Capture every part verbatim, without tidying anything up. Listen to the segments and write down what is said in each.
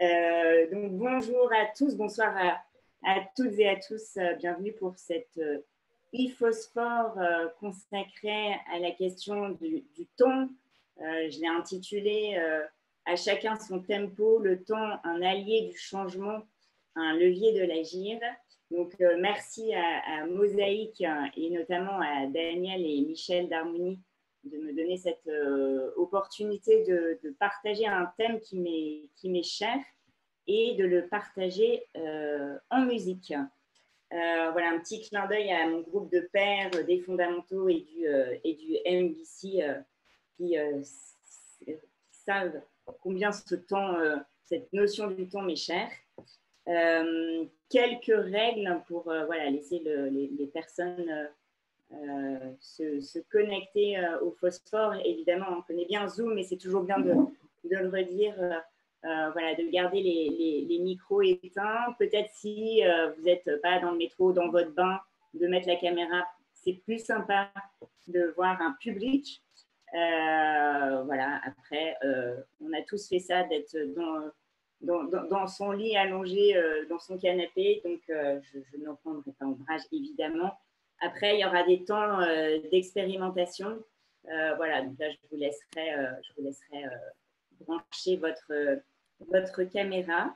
Euh, donc, bonjour à tous, bonsoir à, à toutes et à tous. Euh, bienvenue pour cette euh, e-phosphore euh, consacrée à la question du, du ton. Euh, je l'ai intitulé euh, À chacun son tempo, le ton, un allié du changement, un levier de l'agir. Donc, euh, merci à, à Mosaïque et notamment à Daniel et Michel d'Harmonie de me donner cette euh, opportunité de, de partager un thème qui m'est, qui m'est cher et de le partager euh, en musique. Euh, voilà, un petit clin d'œil à mon groupe de pairs des fondamentaux et du, euh, et du M B C euh, qui euh, savent combien ce temps, euh, cette notion du temps m'est chère. Euh, quelques règles pour euh, voilà, laisser le, les, les personnes euh, euh, se, se, connecter euh, au phosphore. Évidemment, on connaît bien Zoom, mais c'est toujours bien de, de le redire, euh, euh, voilà, de garder les, les, les micros éteints. Peut-être si euh, vous n'êtes pas dans le métro, dans votre bain, de mettre la caméra, c'est plus sympa de voir un public. Euh, voilà, après, euh, on a tous fait ça, d'être dans, dans, dans, dans son lit allongé, euh, dans son canapé, donc euh, je, je ne reprendrai pas ombrage, évidemment. Après, il y aura des temps euh, d'expérimentation. Euh, voilà, donc là, je vous laisserai, euh, je vous laisserai euh, brancher votre, euh, votre caméra.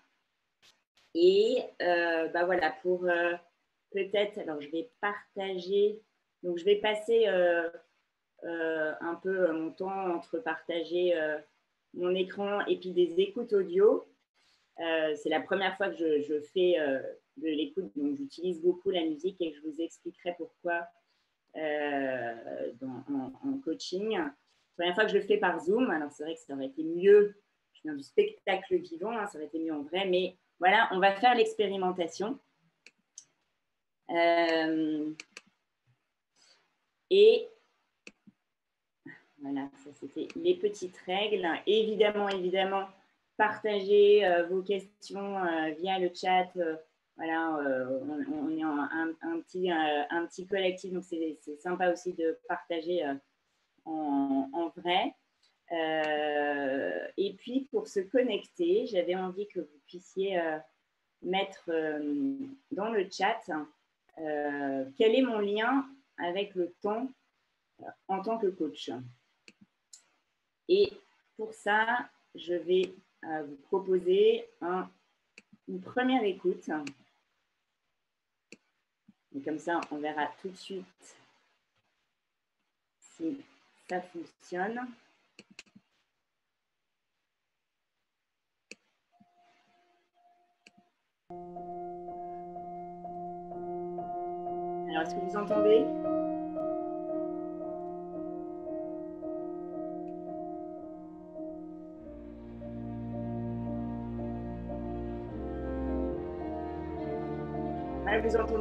Et euh, bah voilà, pour euh, peut-être, alors je vais partager, donc je vais passer euh, euh, un peu mon temps entre partager euh, mon écran et puis des écoutes audio. Euh, c'est la première fois que je, je fais euh, de l'écoute, donc j'utilise beaucoup la musique et je vous expliquerai pourquoi euh, dans, en, en coaching. C'est la première fois que je le fais par Zoom, alors c'est vrai que ça aurait été mieux, je viens du spectacle vivant, hein, ça aurait été mieux en vrai, mais voilà, on va faire l'expérimentation. Euh, et voilà, ça c'était les petites règles. Évidemment, évidemment, partagez euh, vos questions euh, via le chat. Euh, voilà, euh, on, on, est en, un, un, petit, euh, un petit collectif, donc c'est, c'est sympa aussi de partager euh, en, en vrai. Euh, et puis, pour se connecter, j'avais envie que vous puissiez euh, mettre euh, dans le chat euh, quel est mon lien avec le temps euh, en tant que coach. Et pour ça, je vais euh, vous proposer un, une première écoute. Et comme ça, on verra tout de suite si ça fonctionne. Alors, est-ce que vous entendez ? Ouais, vous entendez ?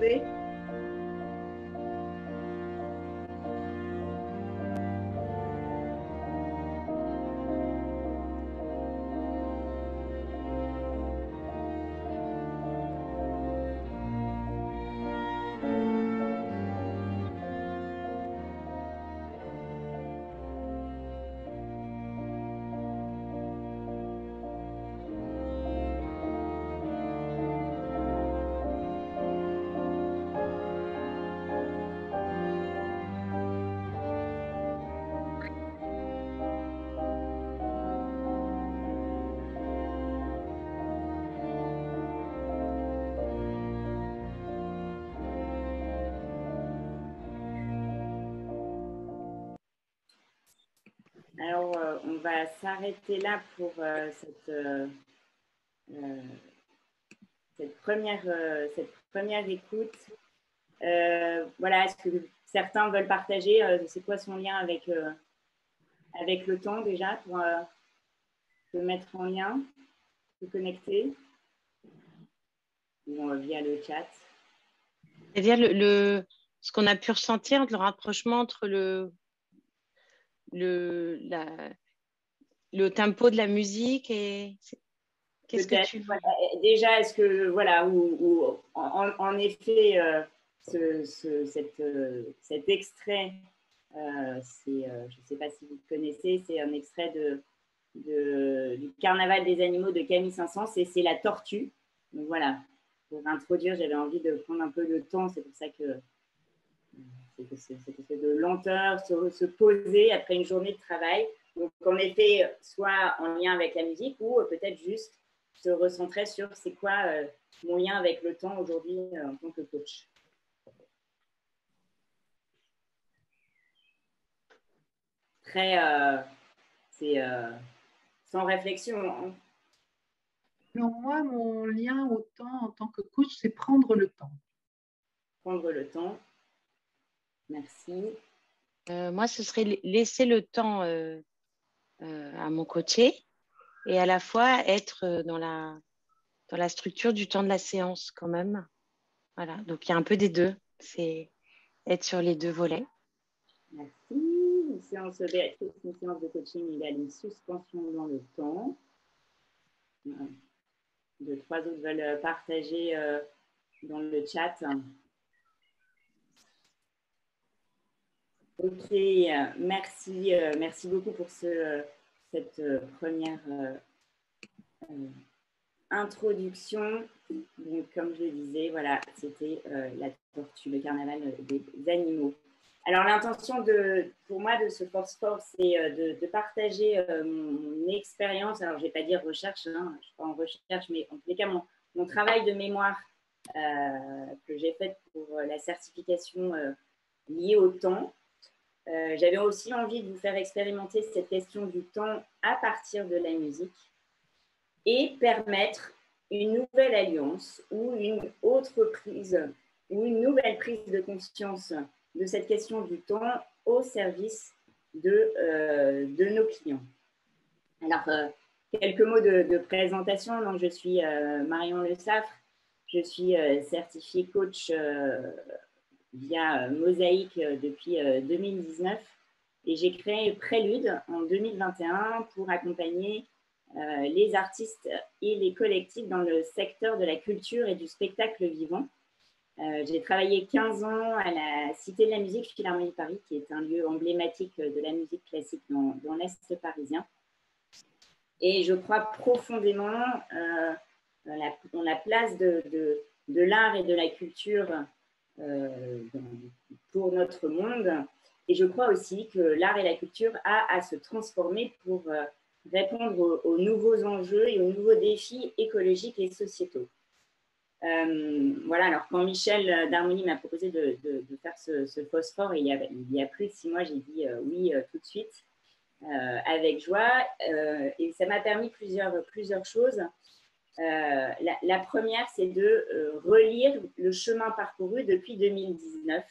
Alors, euh, on va s'arrêter là pour euh, cette, euh, euh, cette, première, euh, cette première écoute. Euh, voilà, est-ce que certains veulent partager euh, c'est quoi son lien avec, euh, avec le temps déjà pour euh, se mettre en lien, se connecter ou euh, via le chat? C'est-à-dire le, le, ce qu'on a pu ressentir, le rapprochement entre le, le, la, le tempo de la musique et qu'est-ce que Peut-être. tu... Voilà. Déjà, est-ce que, voilà, ou, ou en, en, effet, euh, ce, ce, cette, euh, cet extrait, euh, c'est, euh, je ne sais pas si vous connaissez, c'est un extrait de, de, du Carnaval des animaux de Camille Saint-Saëns, et c'est la tortue. Donc voilà, pour introduire, j'avais envie de prendre un peu de temps, c'est pour ça que c'est cette effet de lenteur, se, se poser après une journée de travail. Donc en effet, soit en lien avec la musique ou peut-être juste se recentrer sur c'est quoi euh, mon lien avec le temps aujourd'hui euh, en tant que coach. Très, euh, c'est euh, sans réflexion. Hein. Alors moi, mon lien au temps en tant que coach, c'est prendre le temps. Prendre le temps. Merci. Euh, moi, ce serait laisser le temps euh, euh, à mon coaché et à la fois être dans la, dans la structure du temps de la séance quand même. Voilà, donc il y a un peu des deux. C'est être sur les deux volets. Merci. Une séance de Béatrice, une séance de coaching égale une suspension dans le temps. Deux, trois autres veulent partager euh, dans le chat. Ok, euh, merci, euh, merci beaucoup pour ce, euh, cette euh, première euh, euh, introduction. Donc, comme je le disais, voilà, c'était euh, la tortue, le carnaval des animaux. Alors, l'intention de, pour moi de ce Force Force, c'est euh, de, de partager euh, mon expérience. Alors, je ne vais pas dire recherche, hein, je ne suis pas en recherche, mais en tous les cas, mon, mon travail de mémoire euh, que j'ai fait pour la certification euh, liée au temps. Euh, J'avais aussi envie de vous faire expérimenter cette question du temps à partir de la musique et permettre une nouvelle alliance ou une autre prise ou une nouvelle prise de conscience de cette question du temps au service de, euh, de nos clients. Alors, euh, quelques mots de, de présentation. Donc, je suis euh, Marion Le Saffre, je suis euh, certifiée coach euh, via Mosaïque euh, depuis euh, deux mille dix-neuf et j'ai créé Prélude en deux mille vingt et un pour accompagner euh, les artistes et les collectifs dans le secteur de la culture et du spectacle vivant. Euh, j'ai travaillé quinze ans à la Cité de la Musique Philharmonie Paris, qui est un lieu emblématique de la musique classique dans, dans l'Est parisien. Et je crois profondément euh, dans, la, dans la place de, de, de l'art et de la culture euh, pour notre monde. Et je crois aussi que l'art et la culture a à se transformer pour euh, répondre aux, aux nouveaux enjeux et aux nouveaux défis écologiques et sociétaux. Euh, voilà, alors quand Michel d'Harmonie m'a proposé de, de, de faire ce, ce phosphore, il y, a, il y a plus de six mois, j'ai dit euh, oui euh, tout de suite, euh, avec joie. Euh, et ça m'a permis plusieurs, plusieurs choses. Euh, la, la première, c'est de euh, relire le chemin parcouru depuis deux mille dix-neuf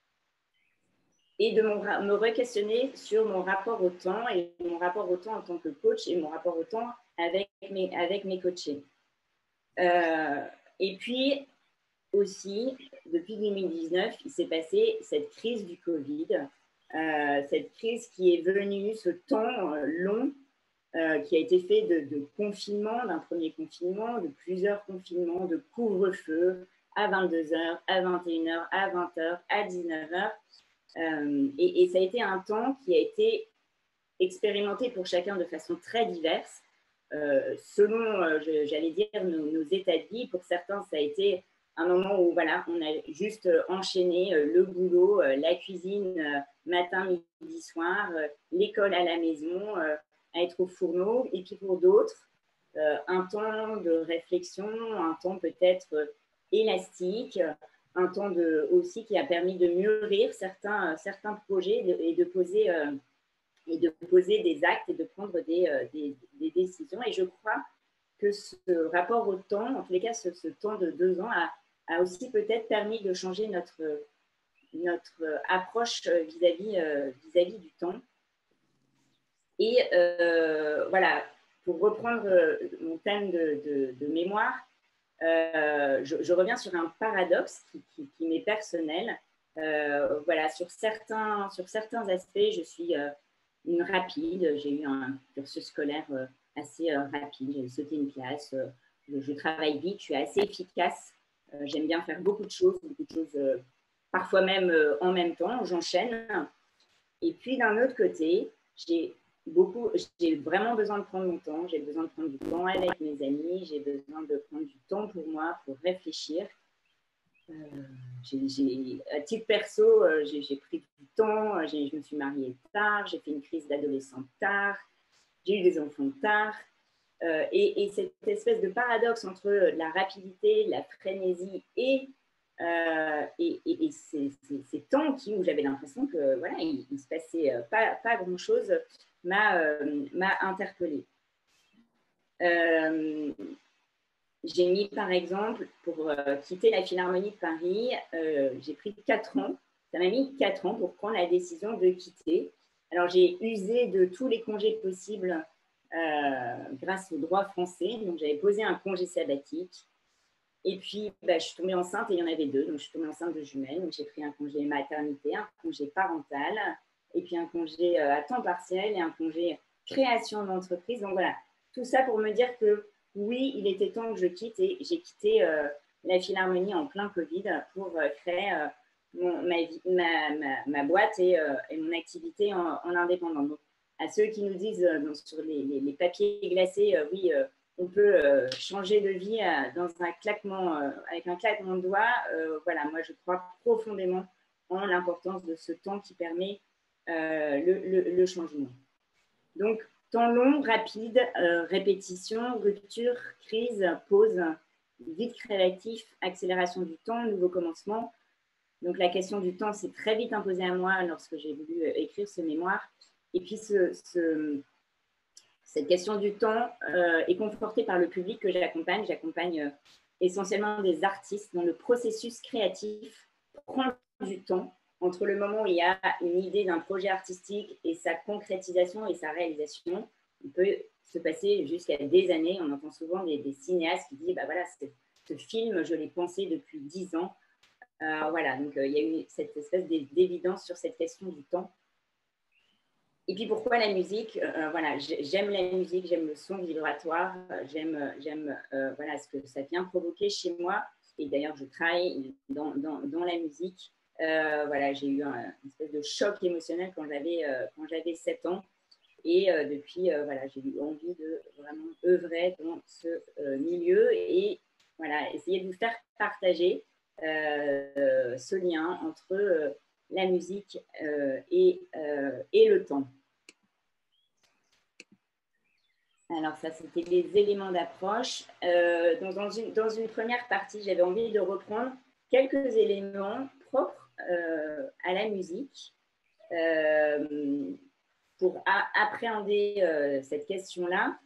et de mon, me re-questionner sur mon rapport au temps et mon rapport au temps en tant que coach et mon rapport au temps avec mes, avec mes coachés. Euh, et puis aussi, depuis deux mille dix-neuf, il s'est passé cette crise du Covid, euh, cette crise qui est venue, ce temps long euh, qui a été fait de, de confinement, d'un premier confinement, de plusieurs confinements, de couvre-feu à vingt-deux heures, à vingt et une heures, à vingt heures, à dix-neuf heures. Euh, et, et ça a été un temps qui a été expérimenté pour chacun de façon très diverse, euh, selon, euh, j'allais dire, nos, nos états de vie. Pour certains, ça a été un moment où voilà, on a juste enchaîné euh, le boulot, euh, la cuisine, euh, matin, midi, soir, euh, l'école à la maison, euh, à être au fourneau. Et puis pour d'autres, euh, un temps de réflexion, un temps peut-être euh, élastique, un temps de, aussi qui a permis de mûrir certains, euh, certains projets de, et, de poser, euh, et de poser des actes et de prendre des, euh, des, des décisions. Et je crois que ce rapport au temps, en tous les cas, ce, ce temps de deux ans a, a aussi peut-être permis de changer notre, notre approche vis-à-vis, euh, vis-à-vis du temps. Et euh, voilà, pour reprendre mon thème de, de, de mémoire, euh, je, je reviens sur un paradoxe qui, qui, qui m'est personnel. Euh, voilà, sur certains, sur certains aspects, je suis euh, une rapide. J'ai eu un cursus scolaire euh, assez euh, rapide. J'ai sauté une classe. Euh, je, je travaille vite. Je suis assez efficace. Euh, J'aime bien faire beaucoup de choses, beaucoup de choses, euh, parfois même euh, en même temps. J'enchaîne. Et puis d'un autre côté, j'ai beaucoup, j'ai vraiment besoin de prendre mon temps, j'ai besoin de prendre du temps avec mes amis, j'ai besoin de prendre du temps pour moi, pour réfléchir. Euh, j'ai, j'ai, à titre perso, euh, j'ai, j'ai pris du temps, j'ai, je me suis mariée tard, j'ai fait une crise d'adolescente tard, j'ai eu des enfants tard. Euh, et, et cette espèce de paradoxe entre la rapidité, la frénésie et, euh, et, et, et ces, ces, ces temps qui, où j'avais l'impression que voilà, il ne se passait pas, pas grand-chose, m'a, euh, m'a interpellée. Euh, j'ai mis, par exemple, pour euh, quitter la Philharmonie de Paris, euh, j'ai pris quatre ans. Ça m'a mis quatre ans pour prendre la décision de quitter. Alors, j'ai usé de tous les congés possibles euh, grâce au droit français. Donc, j'avais posé un congé sabbatique. Et puis, bah, je suis tombée enceinte et il y en avait deux. Donc, je suis tombée enceinte de jumelles. Donc, j'ai pris un congé maternité, un congé parental, et puis un congé euh, à temps partiel et un congé création d'entreprise. Donc, voilà, tout ça pour me dire que oui, il était temps que je quitte et j'ai quitté euh, la Philharmonie en plein Covid pour euh, créer euh, mon, ma, ma, ma, ma boîte et, euh, et mon activité en, en indépendant. Donc, à ceux qui nous disent euh, sur les, les, les papiers glacés, euh, oui, euh, on peut euh, changer de vie euh, dans un claquement, euh, avec un claquement de doigts. Euh, voilà, moi, je crois profondément en l'importance de ce temps qui permet euh, le, le, le changement. Donc, temps long, rapide, euh, répétition, rupture, crise, pause, vide créatif, accélération du temps, nouveau commencement. Donc, la question du temps s'est très vite imposée à moi lorsque j'ai voulu euh, écrire ce mémoire. Et puis, ce, ce, cette question du temps euh, est confortée par le public que j'accompagne. J'accompagne euh, essentiellement des artistes dont le processus créatif prend du temps entre le moment où il y a une idée d'un projet artistique et sa concrétisation et sa réalisation. Il peut se passer jusqu'à des années. On entend souvent des, des cinéastes qui disent bah voilà, ce film, je l'ai pensé depuis dix ans. Euh, voilà, donc euh, il y a eu cette espèce d'évidence sur cette question du temps. Et puis pourquoi la musique euh, Voilà, j'aime la musique, j'aime le son vibratoire, j'aime, j'aime euh, voilà, ce que ça vient provoquer chez moi. Et d'ailleurs, je travaille dans, dans, dans la musique. Euh, voilà, j'ai eu un, une espèce de choc émotionnel quand j'avais, euh, quand j'avais sept ans. Et euh, depuis, euh, voilà, j'ai eu envie de vraiment œuvrer dans ce euh, milieu et voilà, essayer de vous faire partager euh, ce lien entre euh, la musique euh, et, euh, et le temps. Alors ça, c'était les éléments d'approche. Euh, donc dans, une, dans une première partie, j'avais envie de reprendre quelques éléments propres euh, à la musique euh, pour a- appréhender euh, cette question-là.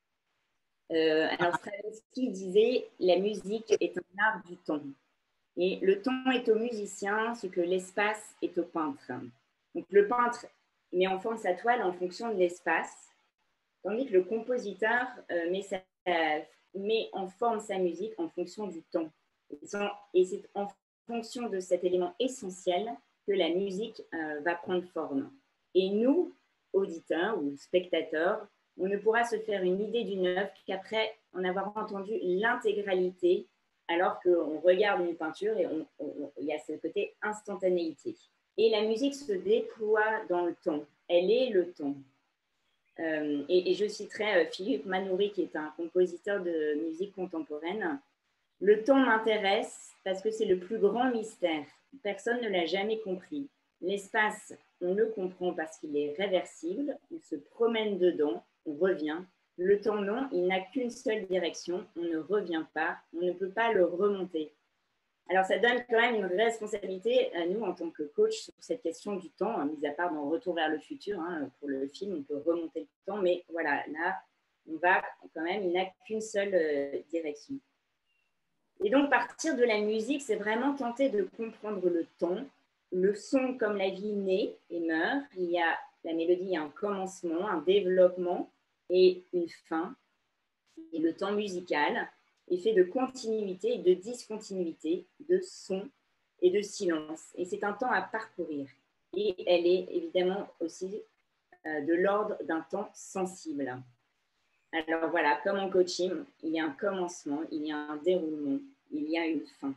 Euh, alors Stravinsky disait « La musique est un art du temps ». Et le temps est au musicien ce que l'espace est au peintre. Donc le peintre met en forme sa toile en fonction de l'espace, tandis que le compositeur euh, met, sa, met en forme sa musique en fonction du temps. Et c'est en fonction de cet élément essentiel que la musique euh, va prendre forme. Et nous, auditeurs ou spectateurs, on ne pourra se faire une idée d'une œuvre qu'après en avoir entendu l'intégralité, alors qu'on regarde une peinture et on, on, il y a ce côté instantanéité. Et la musique se déploie dans le temps. Elle est le temps. Euh, et, et je citerai euh, Philippe Manoury, qui est un compositeur de musique contemporaine. Le temps m'intéresse parce que c'est le plus grand mystère. Personne ne l'a jamais compris. L'espace, on le comprend parce qu'il est réversible. On se promène dedans, on revient. Le temps, non, il n'a qu'une seule direction. On ne revient pas, on ne peut pas le remonter. Alors, ça donne quand même une responsabilité à nous en tant que coach sur cette question du temps, mis à part dans Retour vers le futur. Hein, pour le film, on peut remonter le temps, mais voilà, là, on va quand même, il n'a qu'une seule euh, direction. Et donc, partir de la musique, c'est vraiment tenter de comprendre le temps. Le son, comme la vie, naît et meurt. Il y a la mélodie, il y a un commencement, un développement et une fin. Et le temps musical est fait de continuité et de discontinuité, de son et de silence. Et c'est un temps à parcourir. Et elle est évidemment aussi euh, de l'ordre d'un temps sensible. Alors voilà, comme en coaching, il y a un commencement, il y a un déroulement, il y a une fin.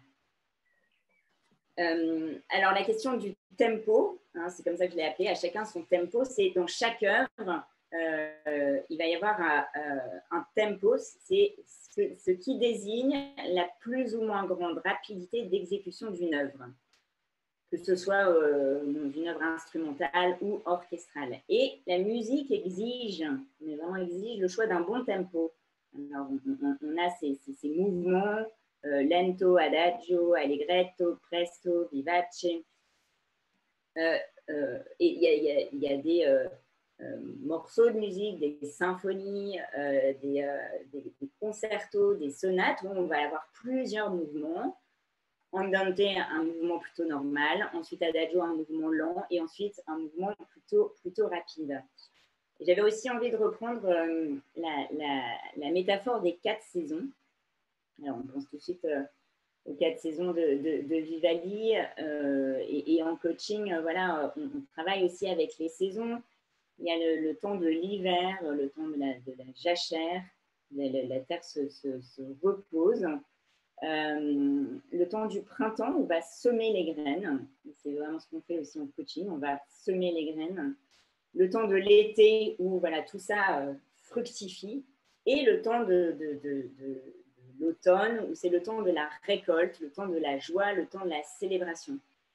Euh, alors la question du tempo, hein, c'est comme ça que je l'ai appelé, à chacun son tempo, c'est dans chaque œuvre, euh, il va y avoir un, un tempo, c'est ce, ce qui désigne la plus ou moins grande rapidité d'exécution d'une œuvre, que ce soit euh, une œuvre instrumentale ou orchestrale. Et la musique exige, mais vraiment exige le choix d'un bon tempo. Alors, on, on a ces, ces, ces mouvements, euh, lento, adagio, allegretto, presto, vivace. Euh, euh, et il y, y, y a des euh, euh, morceaux de musique, des symphonies, euh, des, euh, des, des concertos, des sonates où on va avoir plusieurs mouvements. Andante, un mouvement plutôt normal, ensuite adagio, un mouvement lent, et ensuite un mouvement plutôt, plutôt rapide. J'avais aussi envie de reprendre euh, la, la, la métaphore des quatre saisons. Alors, on pense tout de suite euh, aux quatre saisons de, de, de Vivaldi, euh, et, et en coaching, euh, voilà, on, on travaille aussi avec les saisons. Il y a le, le temps de l'hiver, le temps de la, de la jachère, la, la, la terre se, se, se repose. Euh, le temps du printemps, on va semer les graines. C'est vraiment ce qu'on fait aussi en coaching, on va semer les graines. Le temps de l'été, où voilà, tout ça euh, fructifie. Et le temps de, de, de, de, de l'automne, où c'est le temps de la récolte, le temps de la joie, le temps de la célébration.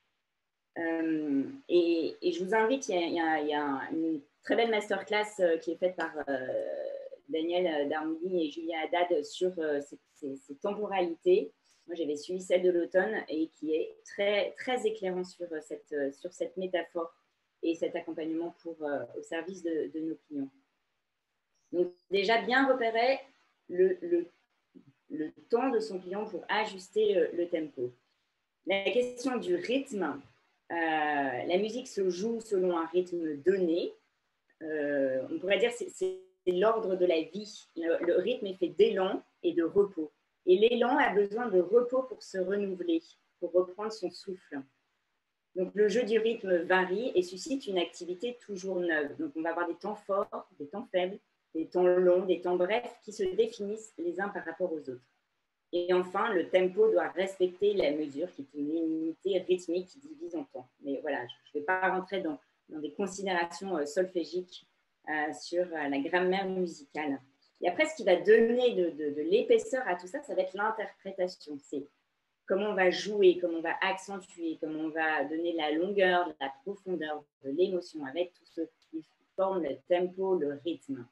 Euh, et, et je vous invite, il y a, il y a, il y a une très belle masterclass euh, qui est faite par euh, Daniel Darmoudi et Julia Haddad sur euh, ces, ces, ces temporalités. Moi, j'avais suivi celle de l'automne et qui est très, très éclairant sur cette, sur cette métaphore et cet accompagnement pour, euh, au service de, de nos clients. Donc, déjà bien repérer le, le, le temps de son client pour ajuster le, le tempo. La question du rythme, euh, la musique se joue selon un rythme donné. Euh, on pourrait dire que c'est, c'est l'ordre de la vie. Le, le rythme est fait d'élan et de repos. Et l'élan a besoin de repos pour se renouveler, pour reprendre son souffle. Donc, le jeu du rythme varie et suscite une activité toujours neuve. Donc, on va avoir des temps forts, des temps faibles, des temps longs, des temps brefs qui se définissent les uns par rapport aux autres. Et enfin, le tempo doit respecter la mesure qui est une unité rythmique qui divise en temps. Mais voilà, je ne vais pas rentrer dans, dans des considérations euh, solfégiques euh, sur euh, la grammaire musicale. Et après, ce qui va donner de, de, de l'épaisseur à tout ça, ça va être l'interprétation. C'est comment on va jouer, comment on va accentuer, comment on va donner la longueur, la profondeur de l'émotion avec tout ce qui forme le tempo, le rythme.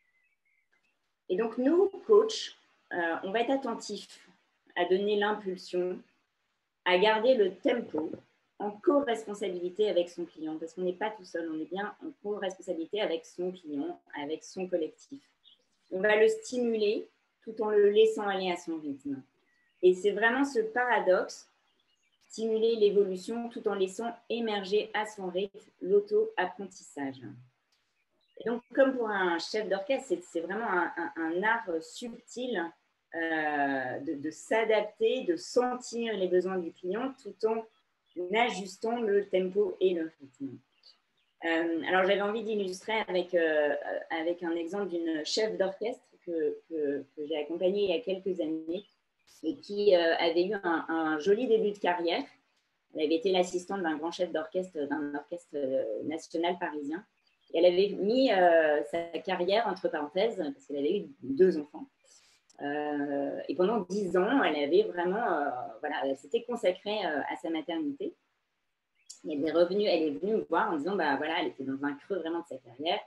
Et donc, nous, coachs, euh, on va être attentifs à donner l'impulsion, à garder le tempo en co-responsabilité avec son client, parce qu'on n'est pas tout seul, on est bien en co-responsabilité avec son client, avec son collectif. On va le stimuler tout en le laissant aller à son rythme. Et c'est vraiment ce paradoxe, stimuler l'évolution tout en laissant émerger à son rythme l'auto-apprentissage. Et donc, comme pour un chef d'orchestre, c'est, c'est vraiment un, un, un art subtil euh, de, de s'adapter, de sentir les besoins du client tout en ajustant le tempo et le rythme. Euh, alors, j'avais envie d'illustrer avec, euh, avec un exemple d'une chef d'orchestre que, que, que j'ai accompagnée il y a quelques années et qui euh, avait eu un, un joli début de carrière. Elle avait été l'assistante d'un grand chef d'orchestre, d'un orchestre national parisien. Et elle avait mis euh, sa carrière entre parenthèses parce qu'elle avait eu deux enfants. Euh, et pendant dix ans, elle avait vraiment, euh, voilà, elle s'était consacrée euh, à sa maternité. Et elle est revenue, elle est venue me voir en disant, bah voilà, elle était dans un creux vraiment de sa carrière.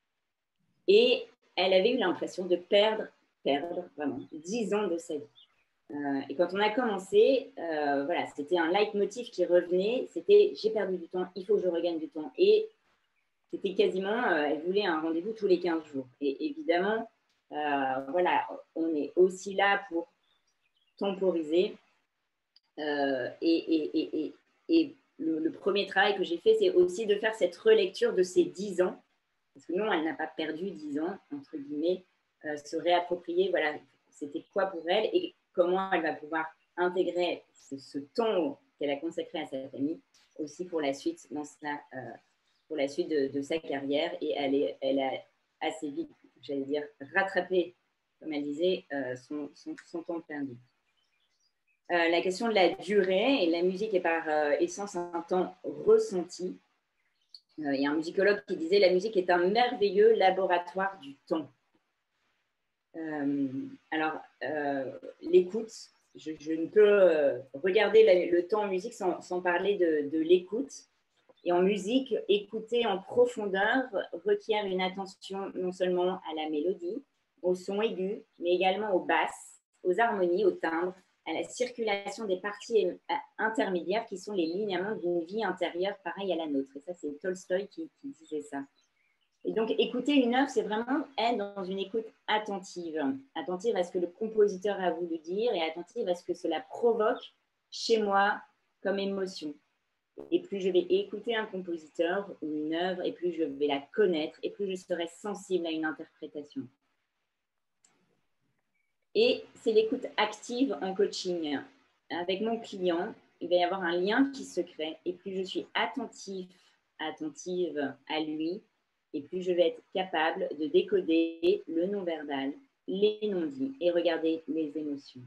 Et elle avait eu l'impression de perdre, perdre vraiment dix ans de sa vie. Euh, et quand on a commencé, euh, voilà, c'était un leitmotiv qui revenait, c'était j'ai perdu du temps, il faut que je regagne du temps. Et c'était quasiment, euh, elle voulait un rendez-vous tous les quinze jours. Et évidemment, euh, voilà, on est aussi là pour temporiser. Euh, et et, et, et, et le, le premier travail que j'ai fait, c'est aussi de faire cette relecture de ces dix ans. Parce que non, elle n'a pas perdu dix ans, entre guillemets, euh, se réapproprier, voilà, c'était quoi pour elle et comment elle va pouvoir intégrer ce, ce temps qu'elle a consacré à sa famille aussi pour la suite, dans sa, euh, pour la suite de, de sa carrière. Et elle, est, elle a assez vite, j'allais dire, rattrapé, comme elle disait, euh, son, son, son temps perdu. Euh, la question de la durée, et la musique est par euh, essence un temps ressenti. Euh, il y a un musicologue qui disait « La musique est un merveilleux laboratoire du temps ». Euh, alors, euh, l'écoute, je, je ne peux euh, regarder la, le temps en musique sans, sans parler de, de l'écoute. Et en musique, écouter en profondeur requiert une attention non seulement à la mélodie, au son aigu, mais également aux basses, aux harmonies, aux timbres, à la circulation des parties intermédiaires qui sont les linéaments d'une vie intérieure pareille à la nôtre. Et ça, c'est Tolstoï qui, qui disait ça. Et donc, écouter une œuvre, c'est vraiment être dans une écoute attentive. Attentive à ce que le compositeur a voulu dire et attentive à ce que cela provoque chez moi comme émotion. Et plus je vais écouter un compositeur ou une œuvre, et plus je vais la connaître, et plus je serai sensible à une interprétation. Et c'est l'écoute active en coaching. Avec mon client, il va y avoir un lien qui se crée, et plus je suis attentive, attentive à lui, et plus je vais être capable de décoder le non-verbal, les non-dits, et regarder les émotions.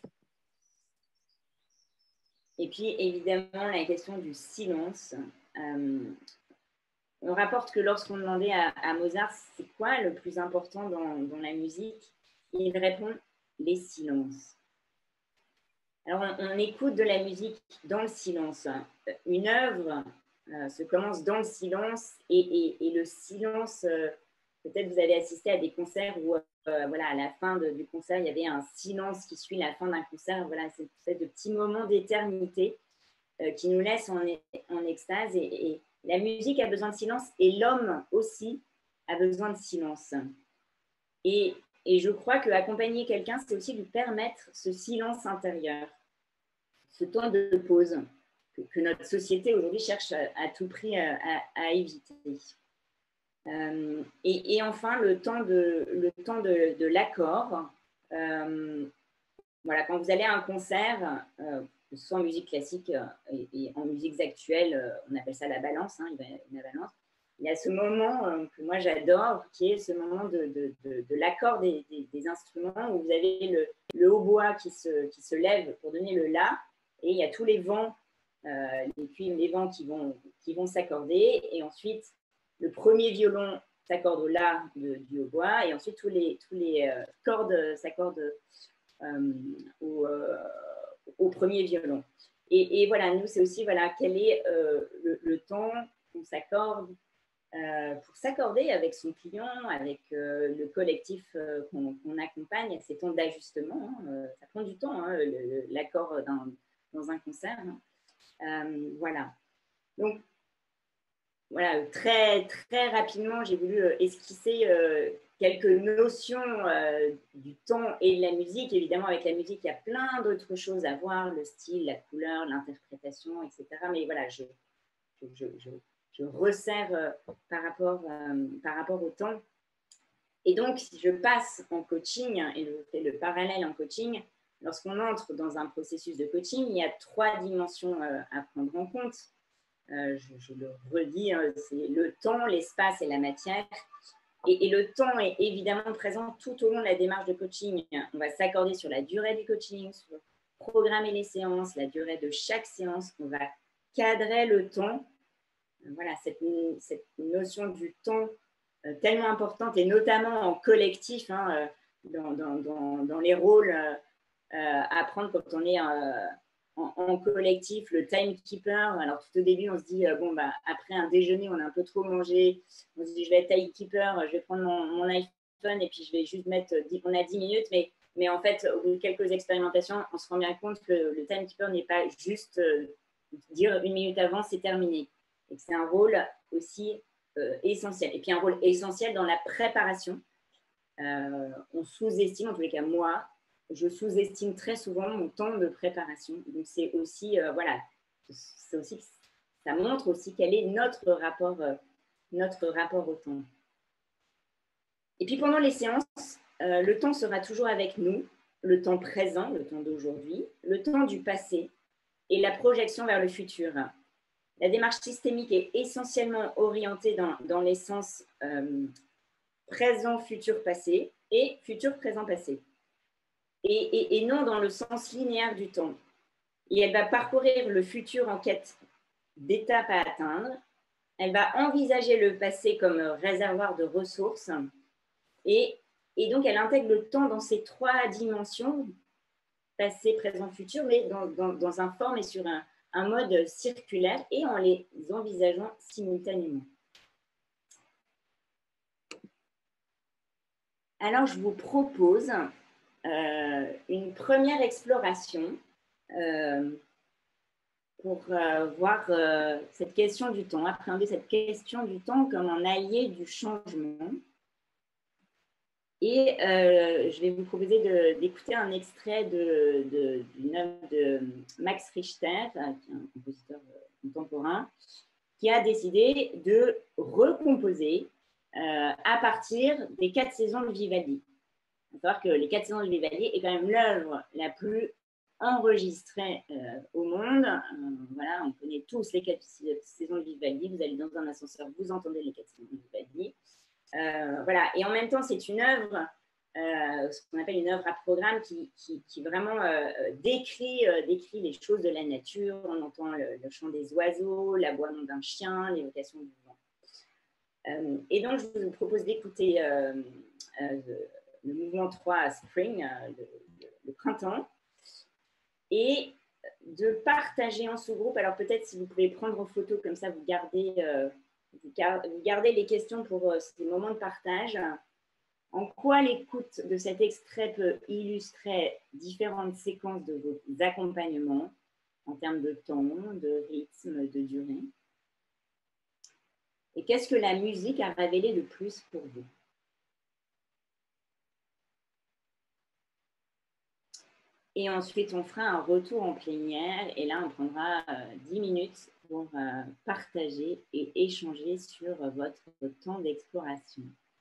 Et puis, évidemment, la question du silence. Euh, on rapporte que lorsqu'on demandait à, à Mozart c'est quoi le plus important dans, dans la musique, il répond les silences. Alors, on, on écoute de la musique dans le silence. Une œuvre euh, se commence dans le silence et, et, et le silence, euh, peut-être vous avez assisté à des concerts où euh, voilà, à la fin de, du concert, il y avait un silence qui suit la fin d'un concert. Voilà, c'est cette de petits moments d'éternité euh, qui nous laissent en, en extase. Et, et la musique a besoin de silence et l'homme aussi a besoin de silence. Et, et je crois qu'accompagner quelqu'un, c'est aussi lui permettre ce silence intérieur, ce temps de pause que, que notre société aujourd'hui cherche à, à tout prix à, à, à éviter. Euh, et, et enfin, le temps de, le temps de, de l'accord. Euh, voilà, quand vous allez à un concert, euh, que ce soit en musique classique euh, et, et en musiques actuelles, euh, on appelle ça la balance, hein, la balance. Il y a ce moment euh, que moi j'adore, qui est ce moment de, de, de, de l'accord des, des, des instruments, où vous avez le, le hautbois qui se, qui se lève pour donner le la, et il y a tous les vents, euh, les cuivres, les vents qui vont, qui vont s'accorder, et ensuite le premier violon s'accorde au la de, du hautbois, et ensuite tous les, tous les euh, cordes s'accordent euh, au, euh, au premier violon. Et, et voilà, nous c'est aussi voilà, quel est euh, le, le temps qu'on s'accorde euh, pour s'accorder avec son client, avec euh, le collectif euh, qu'on qu'on accompagne, ces temps d'ajustement. Hein, euh, ça prend du temps, hein, l'accord dans, dans un concert. Hein. Euh, voilà. Donc, voilà, très, très rapidement, j'ai voulu esquisser euh, quelques notions euh, du temps et de la musique. Évidemment, avec la musique, il y a plein d'autres choses à voir, le style, la couleur, l'interprétation, et cetera. Mais voilà, je, je, je, je, je resserre euh, par, rapport, euh, par rapport au temps. Et donc, si je passe en coaching, et je fais le parallèle en coaching, lorsqu'on entre dans un processus de coaching, il y a trois dimensions euh, à prendre en compte. Euh, je, je le redis, hein, c'est le temps, l'espace et la matière. Et, et le temps est évidemment présent tout au long de la démarche de coaching. On va s'accorder sur la durée du coaching, sur programmer les séances, la durée de chaque séance. On va cadrer le temps. Voilà, cette, cette notion du temps euh, tellement importante, et notamment en collectif, hein, euh, dans, dans, dans, dans les rôles euh, à prendre quand on est... Euh, En, en collectif, le timekeeper. Alors, tout au début, on se dit, euh, bon, bah, après un déjeuner, on a un peu trop mangé. On se dit, je vais être timekeeper, je vais prendre mon, mon iPhone et puis je vais juste mettre, on a dix minutes. Mais, mais en fait, au bout de quelques expérimentations, on se rend bien compte que le timekeeper n'est pas juste euh, dire une minute avant, c'est terminé. Et que c'est un rôle aussi euh, essentiel. Et puis, un rôle essentiel dans la préparation. Euh, on sous-estime, en tous les cas, moi, je sous-estime très souvent mon temps de préparation. Donc, c'est aussi, euh, voilà, c'est aussi, ça montre aussi quel est notre rapport, euh, notre rapport au temps. Et puis, pendant les séances, euh, le temps sera toujours avec nous, le temps présent, le temps d'aujourd'hui, le temps du passé et la projection vers le futur. La démarche systémique est essentiellement orientée dans, dans les sens euh, présent, futur, passé et futur, présent, passé. Et, et, et non dans le sens linéaire du temps. Et elle va parcourir le futur en quête d'étapes à atteindre Elle va envisager le passé comme réservoir de ressources et, et donc elle intègre le temps dans ces trois dimensions, passé, présent, futur, mais dans, dans, dans un forme et sur un, un mode circulaire et en les envisageant simultanément. Alors, je vous propose euh, une première exploration euh, pour euh, voir euh, cette question du temps, appréhender cette question du temps comme un allié du changement. Et euh, je vais vous proposer d'écouter un extrait de, de, d'une œuvre de Max Richter, qui est un compositeur contemporain, qui a décidé de recomposer euh, à partir des quatre saisons de Vivaldi. Il faut savoir que les quatre saisons de Vivaldi est quand même l'œuvre la plus enregistrée euh, au monde. Euh, voilà, on connaît tous les quatre saisons de Vivaldi. Vous allez dans un ascenseur, vous entendez les quatre saisons de Vivaldi. Euh, voilà, et en même temps, c'est une œuvre, euh, ce qu'on appelle une œuvre à programme qui, qui, qui vraiment euh, décrit, euh, décrit les choses de la nature. On entend le, le chant des oiseaux, l'aboiement d'un chien, l'évocation du vent. Euh, et donc, je vous propose d'écouter euh, euh, le mouvement trois Spring, euh, le, le, le printemps, et de partager en sous-groupe. Alors peut-être si vous pouvez prendre en photo, comme ça vous gardez, euh, vous gardez les questions pour euh, ces moments de partage. En quoi l'écoute de cet extrait peut illustrer différentes séquences de vos accompagnements en termes de temps, de rythme, de durée? Et qu'est-ce que la musique a révélé le plus pour vous? Et ensuite, on fera un retour en plénière et là, on prendra euh, dix minutes pour euh, partager et échanger sur votre temps d'exploration.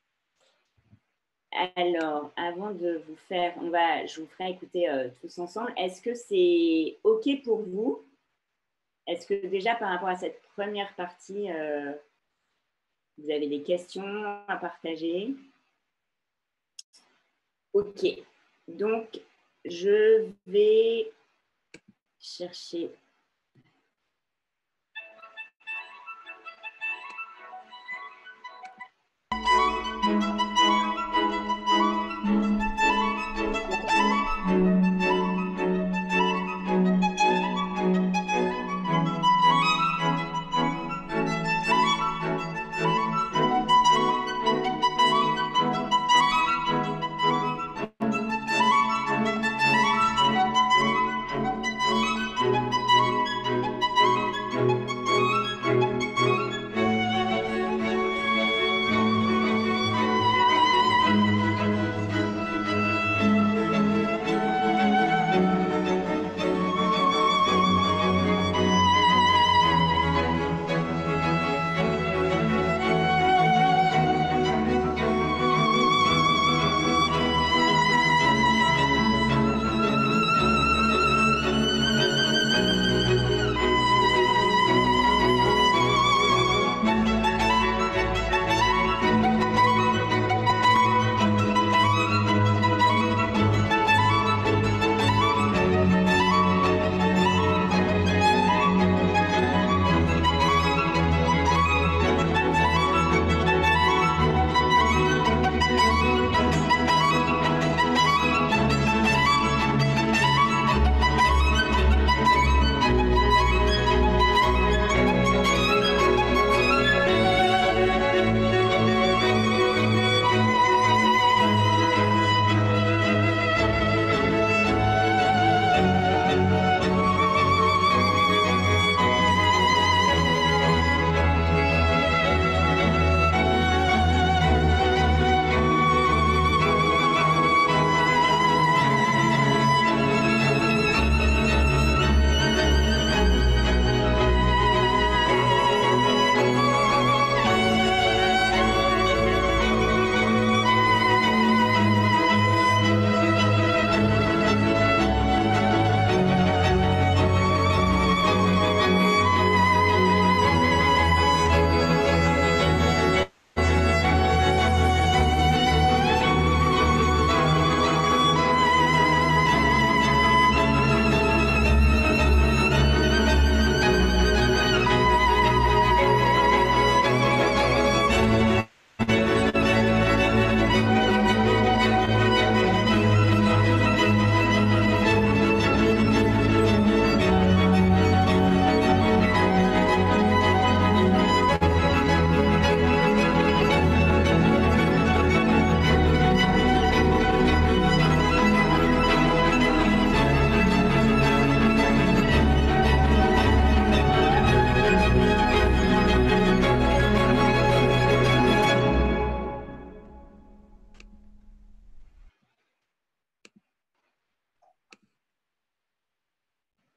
Alors, avant de vous faire, on va, je vous ferai écouter euh, tous ensemble. Est-ce que c'est OK pour vous? Est-ce que déjà, par rapport à cette première partie, euh, vous avez des questions à partager? OK. Donc, je vais chercher.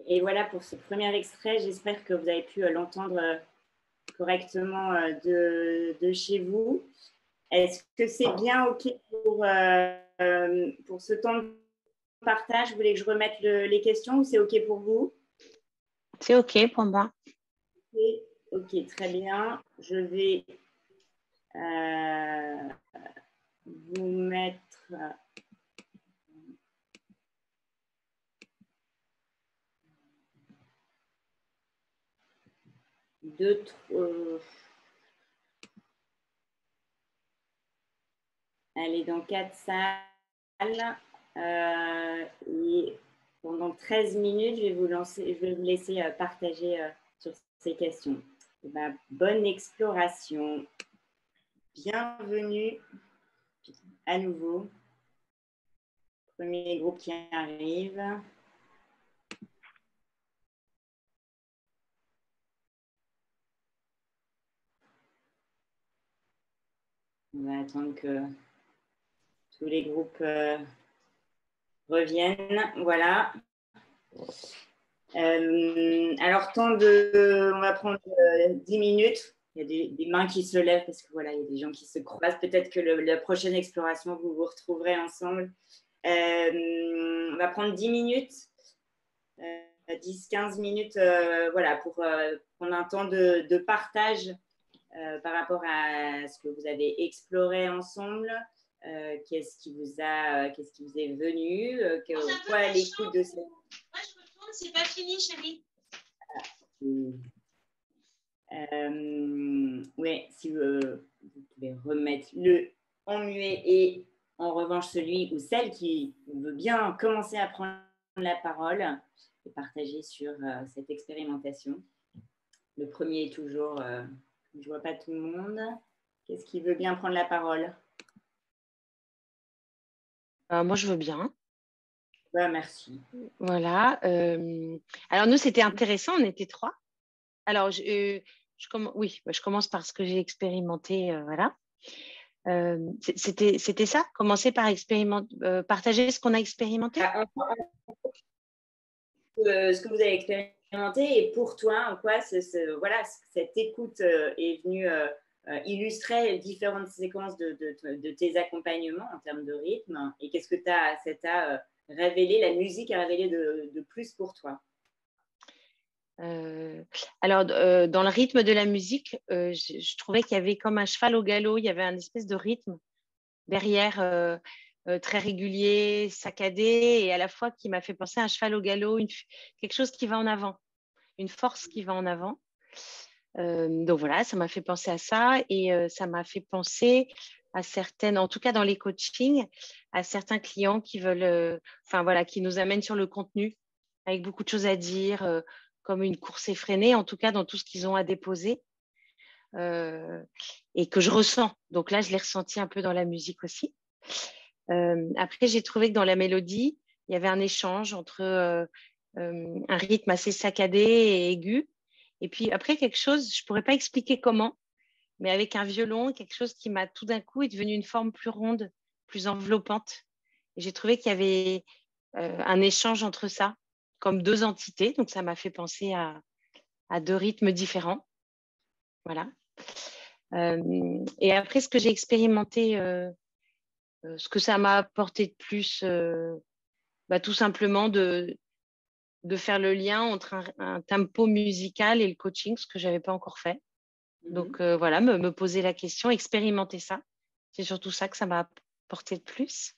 Et voilà pour ce premier extrait. J'espère que vous avez pu l'entendre correctement de, de chez vous. Est-ce que c'est bien OK pour, euh, pour ce temps de partage? Vous voulez que je remette le, les questions ou c'est OK pour vous? C'est OK pour moi. OK, OK, très bien. Je vais euh, vous mettre... Deux, euh, elle est dans quatre salles euh, et pendant treize minutes, je vais vous, lancer, je vais vous laisser euh, partager euh, sur ces questions. Et ben, bonne exploration. Bienvenue à nouveau. Premier groupe qui arrive. On va attendre que tous les groupes euh, reviennent. Voilà. Euh, alors, temps de, on va prendre euh, dix minutes. Il y a des, des mains qui se lèvent parce que voilà, il y a des gens qui se croisent. Peut-être que le, la prochaine exploration, vous vous retrouverez ensemble. Euh, on va prendre dix minutes, euh, dix quinze minutes, euh, voilà, pour euh, prendre un temps de, de partage euh, par rapport à ce que vous avez exploré ensemble. Euh, qu'est-ce qui vous a, qu'est-ce qui vous est venu, euh, que, quoi à l'écoute de cette... Moi, je retourne, c'est pas fini, chérie. Euh, oui, si euh, vous pouvez remettre le en muet et en revanche celui ou celle qui veut bien commencer à prendre la parole et partager sur euh, cette expérimentation. Le premier est toujours, euh, je ne vois pas tout le monde. Qu'est-ce qui veut bien prendre la parole? Euh, moi, je veux bien. Ouais, merci. Voilà. Euh, alors, nous, c'était intéressant. On était trois. Alors, je, euh, je, comm oui, je commence par ce que j'ai expérimenté. Euh, voilà. Euh, c'était, c'était ça, commencer par expérimenter, euh, partager ce qu'on a expérimenté. Ah, euh, ce que vous avez expérimenté et pour toi, en quoi ce, ce, voilà, cette écoute euh, est venue euh, euh, illustrer différentes séquences de, de, de, tes accompagnements en termes de rythme et qu'est-ce que ça t'a euh, révélé, la musique a révélé de, de plus pour toi? Euh, alors, euh, dans le rythme de la musique, euh, je, je trouvais qu'il y avait comme un cheval au galop, il y avait un espèce de rythme derrière euh, euh, très régulier, saccadé, et à la fois qui m'a fait penser à un cheval au galop, une, quelque chose qui va en avant, une force qui va en avant. Euh, donc voilà, ça m'a fait penser à ça et euh, ça m'a fait penser à certaines, en tout cas dans les coachings, à certains clients qui veulent, euh, enfin voilà, qui nous amènent sur le contenu avec beaucoup de choses à dire, euh, comme une course effrénée, en tout cas dans tout ce qu'ils ont à déposer euh, et que je ressens. Donc là, je l'ai ressenti un peu dans la musique aussi. Euh, après, j'ai trouvé que dans la mélodie, il y avait un échange entre euh, euh, un rythme assez saccadé et aigu. Et puis après, quelque chose, je ne pourrais pas expliquer comment, mais avec un violon, quelque chose qui m'a tout d'un coup est devenu une forme plus ronde, plus enveloppante. Et j'ai trouvé qu'il y avait euh, un échange entre ça, comme deux entités. Donc ça m'a fait penser à, à deux rythmes différents. Voilà. Euh, et après, ce que j'ai expérimenté, euh, euh, ce que ça m'a apporté de plus, euh, bah, tout simplement de, de faire le lien entre un, un tempo musical et le coaching, ce que je n'avais pas encore fait. Mm-hmm. Donc euh, voilà, me, me poser la question, expérimenter ça. C'est surtout ça que ça m'a apporté de plus.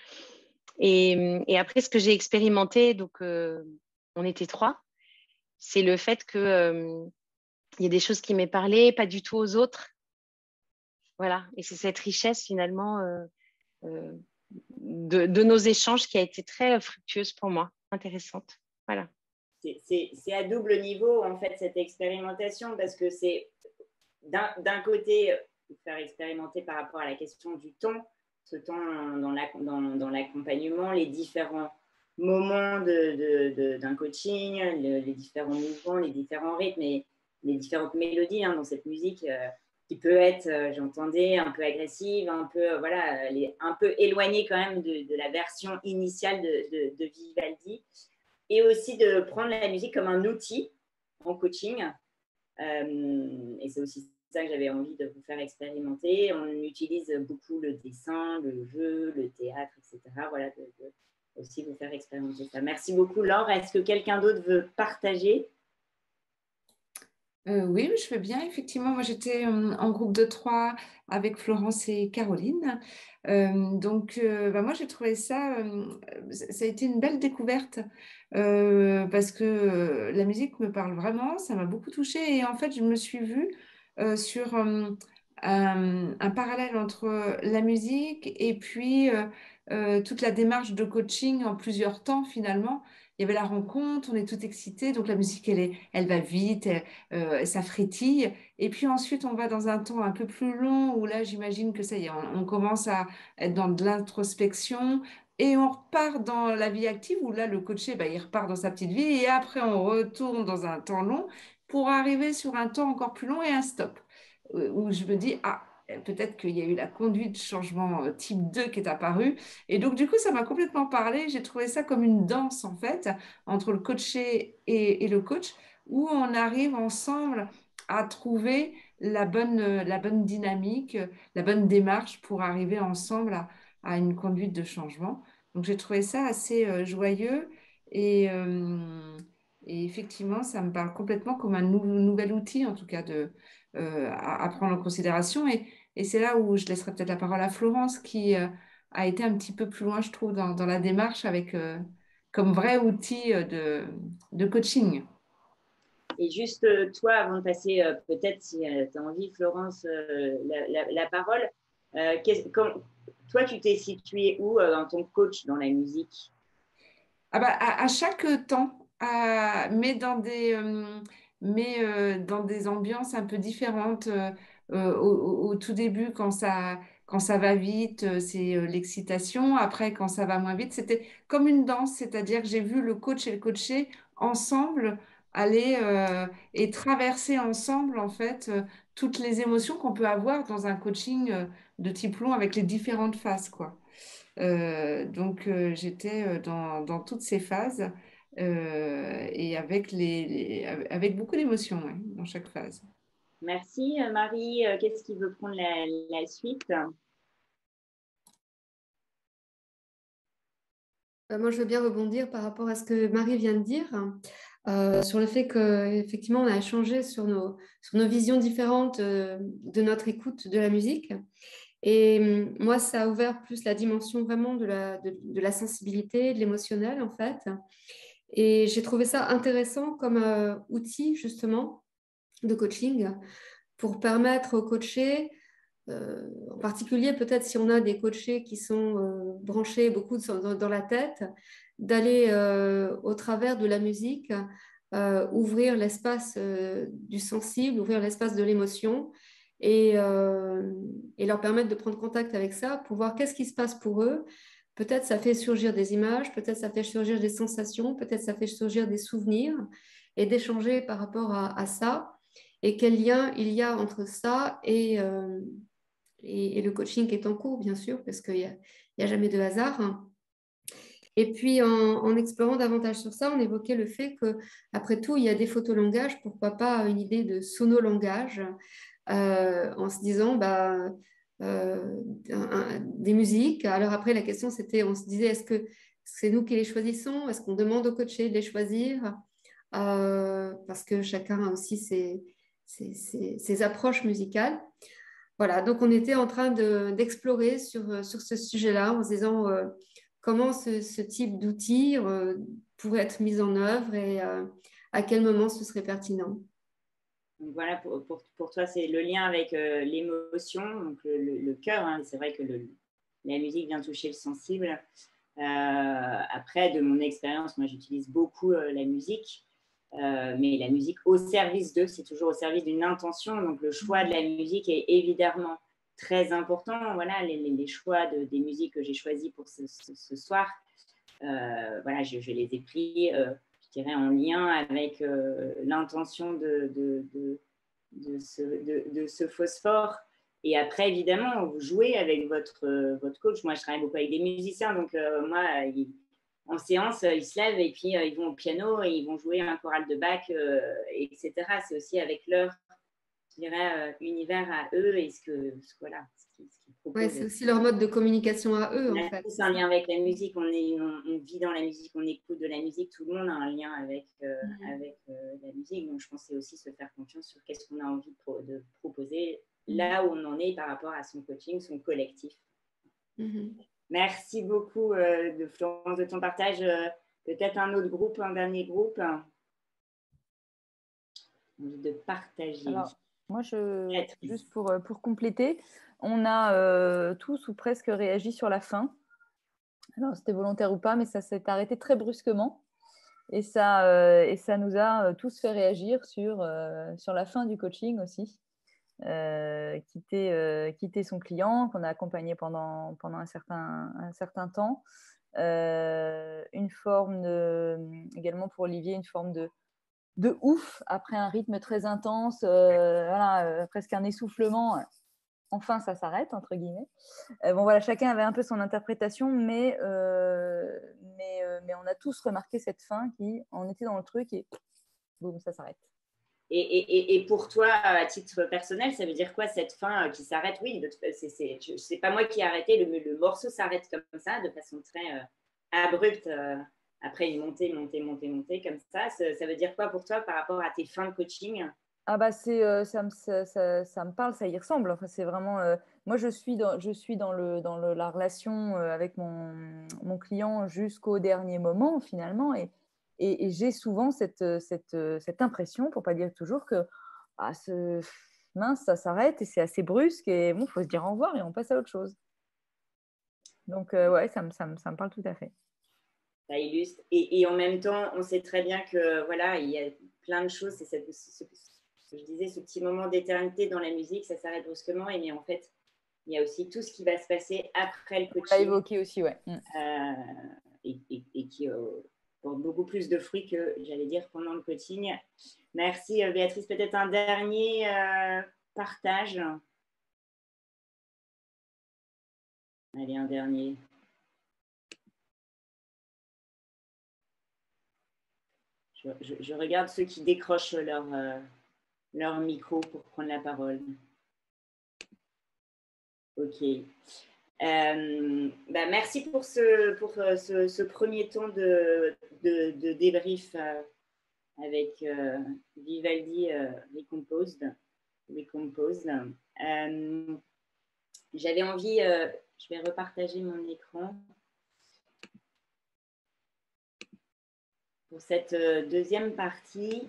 Et, et après, ce que j'ai expérimenté, donc euh, on était trois, c'est le fait que euh, il y a des choses qui m'aient parlé, pas du tout aux autres. Voilà, et c'est cette richesse finalement euh, euh, de, de nos échanges qui a été très fructueuse pour moi, intéressante. Voilà. C'est à double niveau en fait cette expérimentation parce que c'est d'un côté vous faire expérimenter par rapport à la question du temps, ce temps dans l'accompagnement, dans, dans les différents moments d'un de, de, de, coaching, le, les différents mouvements, les différents rythmes et les différentes mélodies hein, dans cette musique euh, qui peut être, euh, j'entendais, un peu agressive, un peu, euh, voilà, les, un peu éloignée quand même de, de la version initiale de, de, de Vivaldi. et aussi de prendre la musique comme un outil en coaching. Euh, et c'est aussi ça que j'avais envie de vous faire expérimenter. On utilise beaucoup le dessin, le jeu, le théâtre, et cetera. Voilà, de, de aussi vous faire expérimenter ça. Merci beaucoup, Laure. Est-ce que quelqu'un d'autre veut partager? Euh, oui, je veux bien. Effectivement, moi j'étais euh, en groupe de trois avec Florence et Caroline. Euh, donc, euh, bah, moi j'ai trouvé ça, euh, ça a été une belle découverte euh, parce que euh, la musique me parle vraiment, ça m'a beaucoup touchée et en fait je me suis vue euh, sur euh, un, un parallèle entre la musique et puis euh, euh, toute la démarche de coaching en plusieurs temps finalement. Il y avait la rencontre, on est tout excité, donc la musique elle est, elle va vite. Euh, ça frétille. Et puis ensuite, on va dans un temps un peu plus long où là, j'imagine que ça y est, on, on commence à être dans de l'introspection et on repart dans la vie active où là, le coaché, bah, il repart dans sa petite vie et après, on retourne dans un temps long pour arriver sur un temps encore plus long et un stop euh, où je me dis, ah, peut-être qu'il y a eu la conduite changement euh, type deux qui est apparue. Et donc, du coup, ça m'a complètement parlé. J'ai trouvé ça comme une danse, en fait, entre le coaché et, et le coach où on arrive ensemble à trouver la bonne, la bonne dynamique, la bonne démarche pour arriver ensemble à, à une conduite de changement. Donc j'ai trouvé ça assez euh, joyeux et, euh, et effectivement, ça me parle complètement comme un nou- nouvel outil, en tout cas, de, euh, à, à prendre en considération. Et, et c'est là où je laisserai peut-être la parole à Florence, qui euh, a été un petit peu plus loin, je trouve, dans, dans la démarche avec, euh, comme vrai outil euh, de, de coaching. Et juste, euh, toi, avant de passer, euh, peut-être si euh, tu as envie, Florence, euh, la, la, la, parole, euh, comme, toi, tu t'es située où euh, dans ton coach dans la musique? Ah bah, à, à chaque temps, à- mais dans des, euh, mais, euh, dans des ambiances un peu différentes. Euh, euh, au, au- au tout début, quand ça, quand ça va vite, euh, c'est euh, l'excitation. Après, quand ça va moins vite, c'était comme une danse, c'est-à-dire que j'ai vu le coach et le coaché ensemble aller euh, et traverser ensemble, en fait, euh, toutes les émotions qu'on peut avoir dans un coaching euh, de type long avec les différentes phases, quoi. Euh, donc, euh, j'étais euh, dans, dans toutes ces phases euh, et avec, les, les- avec beaucoup d'émotions ouais, dans chaque phase. Merci, Marie. Euh, Qu'est-ce qui veut prendre la, la suite? Euh, Moi, je veux bien rebondir par rapport à ce que Marie vient de dire, euh, sur le fait qu'effectivement, on a échangé sur nos, sur nos visions différentes euh, de notre écoute de la musique. Et hum, moi, ça a ouvert plus la dimension vraiment de la, de, de la sensibilité, de l'émotionnel, en fait. Et j'ai trouvé ça intéressant comme euh, outil, justement, de coaching pour permettre aux coachés, euh, en particulier peut-être si on a des coachés qui sont euh, branchés beaucoup dans, dans la tête, d'aller euh, au travers de la musique, euh, ouvrir l'espace euh, du sensible, ouvrir l'espace de l'émotion et, euh, et leur permettre de prendre contact avec ça pour voir qu'est-ce qui se passe pour eux. Peut-être ça fait surgir des images, peut-être ça fait surgir des sensations, peut-être ça fait surgir des souvenirs et d'échanger par rapport à, à ça et quel lien il y a entre ça et, euh, et, et le coaching qui est en cours, bien sûr, parce qu'il n'y a, il y a jamais de hasard. Et puis, en, en explorant davantage sur ça, on évoquait le fait que, après tout, il y a des photolangages, pourquoi pas une idée de sonolangage, euh, en se disant, bah, euh, un- un- des musiques. Alors après, la question, c'était, on se disait, est-ce que c'est nous qui les choisissons? Est-ce qu'on demande au coaché de les choisir? Euh, parce que chacun a aussi ses, ses, ses- ses approches musicales. Voilà, donc on était en train de- d'explorer sur, sur ce sujet-là en se disant euh, comment ce, ce type d'outil euh, pourrait être mis en œuvre et euh, à quel moment ce serait pertinent. Donc voilà, pour, pour, pour toi, c'est le lien avec euh, l'émotion, donc le, le, le cœur. Hein. C'est vrai que le, la musique vient toucher le sensible. Euh, après, de mon expérience, moi, j'utilise beaucoup euh, la musique, euh, mais la musique au service d'eux, c'est toujours au service d'une intention. Donc, le choix de la musique est évidemment très important. Voilà, les, les, les choix de, des musiques que j'ai choisies pour ce, ce, ce soir, euh, voilà, je, je, les ai pris, euh, je dirais, en lien avec euh, l'intention de, de, de, de, ce, de, de ce phosphore. Et après, évidemment, vous jouez avec votre, votre coach. Moi, je travaille beaucoup avec des musiciens, donc euh, moi, il, en séance, ils se lèvent et puis euh, ils vont au piano et ils vont jouer un choral de Bach, euh, et cetera. C'est aussi avec leur, je dirais, euh, univers à eux et ce que, ce, voilà, ce qu'ils ce qu'ils Ouais, proposent. c'est aussi leur mode de communication à eux, On en a fait. tous un lien avec la musique, on, est, on, on vit dans la musique, on écoute de la musique, tout le monde a un lien avec, euh, Mhm. avec euh, la musique. Donc, je pense que c'est aussi se faire confiance sur qu'est-ce qu'on a envie de, pro- de proposer là où on en est par rapport à son coaching, son collectif. Mhm. Merci beaucoup, euh, de Florence, de ton partage. Euh, Peut-être un autre groupe, un dernier groupe, hein, de partager. Alors, moi, je, Béatrice. juste pour, euh, pour compléter, on a euh, tous ou presque réagi sur la fin. Alors, c'était volontaire ou pas, mais ça s'est arrêté très brusquement. Et ça, euh, et ça nous a euh, tous fait réagir sur, euh, sur la fin du coaching aussi. Euh, quitter, euh, quitter son client qu'on a accompagné pendant, pendant un, certain, un certain temps. Euh, une forme de, également pour Olivier, une forme de, de ouf après un rythme très intense, euh, voilà, euh, presque un essoufflement. Enfin, ça s'arrête, entre guillemets. Euh, bon, voilà, chacun avait un peu son interprétation, mais, euh, mais, euh, mais on a tous remarqué cette fin qui, on était dans le truc et boum, ça s'arrête. Et, et, et pour toi, à titre personnel, ça veut dire quoi cette fin qui s'arrête? Oui, c'est pas moi qui ai arrêté, le, le morceau s'arrête comme ça, de façon très euh, abrupte, euh, après une montée, montée, montée, montée, comme ça. ça. Ça veut dire quoi pour toi par rapport à tes fins de coaching? Ah bah c'est, euh, ça, me, ça, ça, ça me parle, ça y ressemble. Enfin, c'est vraiment, euh, moi, je suis dans, je suis dans, le, dans le, la relation euh, avec mon, mon client jusqu'au dernier moment, finalement. Et, et, et j'ai souvent cette, cette, cette impression, pour ne pas dire toujours, que ah, ce, mince, ça s'arrête et c'est assez brusque. Et bon, il faut se dire au revoir et on passe à autre chose. Donc, euh, ouais, ça me, ça, me, ça me parle tout à fait. Ça illustre. Et, et en même temps, on sait très bien que, voilà, il y a plein de choses. C'est cette, ce, ce, je disais, ce petit moment d'éternité dans la musique, ça s'arrête brusquement. Et mais en fait, il y a aussi tout ce qui va se passer après le coaching. On l'a évoqué aussi, ouais. Mm. Euh, et, et, et qui euh, porte beaucoup plus de fruits que, j'allais dire, pendant le coaching. Merci, euh, Béatrice. Peut-être un dernier euh, partage. Allez, un dernier. Je, je, je regarde ceux qui décrochent leur, euh, leur micro pour prendre la parole. Ok. Euh, bah merci pour ce, pour ce, ce premier temps de, de, de débrief euh, avec euh, Vivaldi euh, Recomposed. Recomposed. Euh, J'avais envie, euh, je vais repartager mon écran pour cette euh, deuxième partie.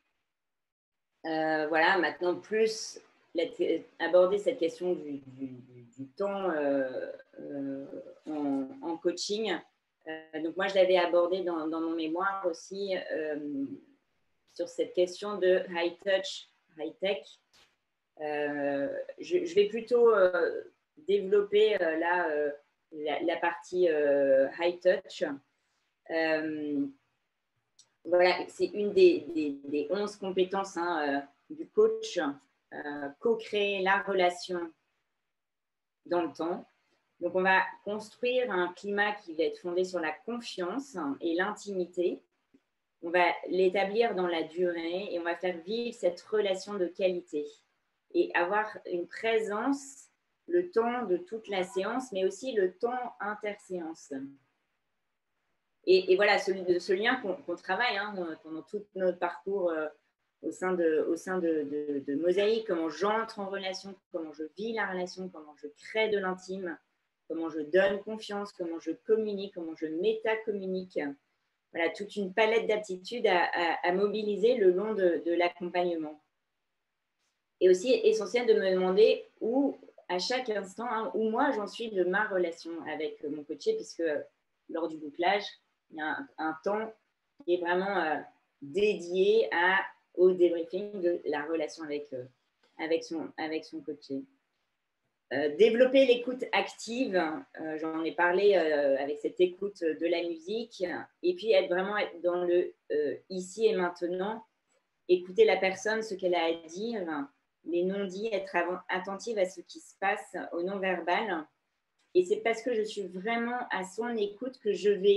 Euh, voilà, maintenant plus la, aborder cette question du, du, du temps euh, euh, en, en coaching. Euh, donc moi, je l'avais abordé dans, dans mon mémoire aussi euh, sur cette question de high touch, high tech. Euh, je, je vais plutôt euh, développer euh, là euh, la, la partie euh, high touch. Euh, voilà, c'est une des, des, des onze compétences hein, euh, du coach, euh, co-créer la relation dans le temps. Donc, on va construire un climat qui va être fondé sur la confiance et l'intimité. On va l'établir dans la durée et on va faire vivre cette relation de qualité et avoir une présence le temps de toute la séance, mais aussi le temps interséance. Et, et voilà, ce, ce lien qu'on qu'on travaille hein, pendant tout notre parcours euh, au sein de, au sein de, de, de Mosaïque, comment j'entre en relation, comment je vis la relation, comment je crée de l'intime, comment je donne confiance, comment je communique, comment je métacommunique. Voilà, toute une palette d'aptitudes à, à, à mobiliser le long de, de l'accompagnement. Et aussi essentiel de me demander où, à chaque instant, hein, où moi j'en suis de ma relation avec mon coaché, puisque lors du bouclage, il y a un, un temps qui est vraiment euh, dédié à, au débriefing de la relation avec, euh, avec, son, avec son coaché. Euh, développer l'écoute active, euh, j'en ai parlé euh, avec cette écoute de la musique, et puis être vraiment être dans le euh, ici et maintenant, écouter la personne, ce qu'elle a à dire, les non-dits, être avant, attentive à ce qui se passe au non-verbal. Et c'est parce que je suis vraiment à son écoute que je vais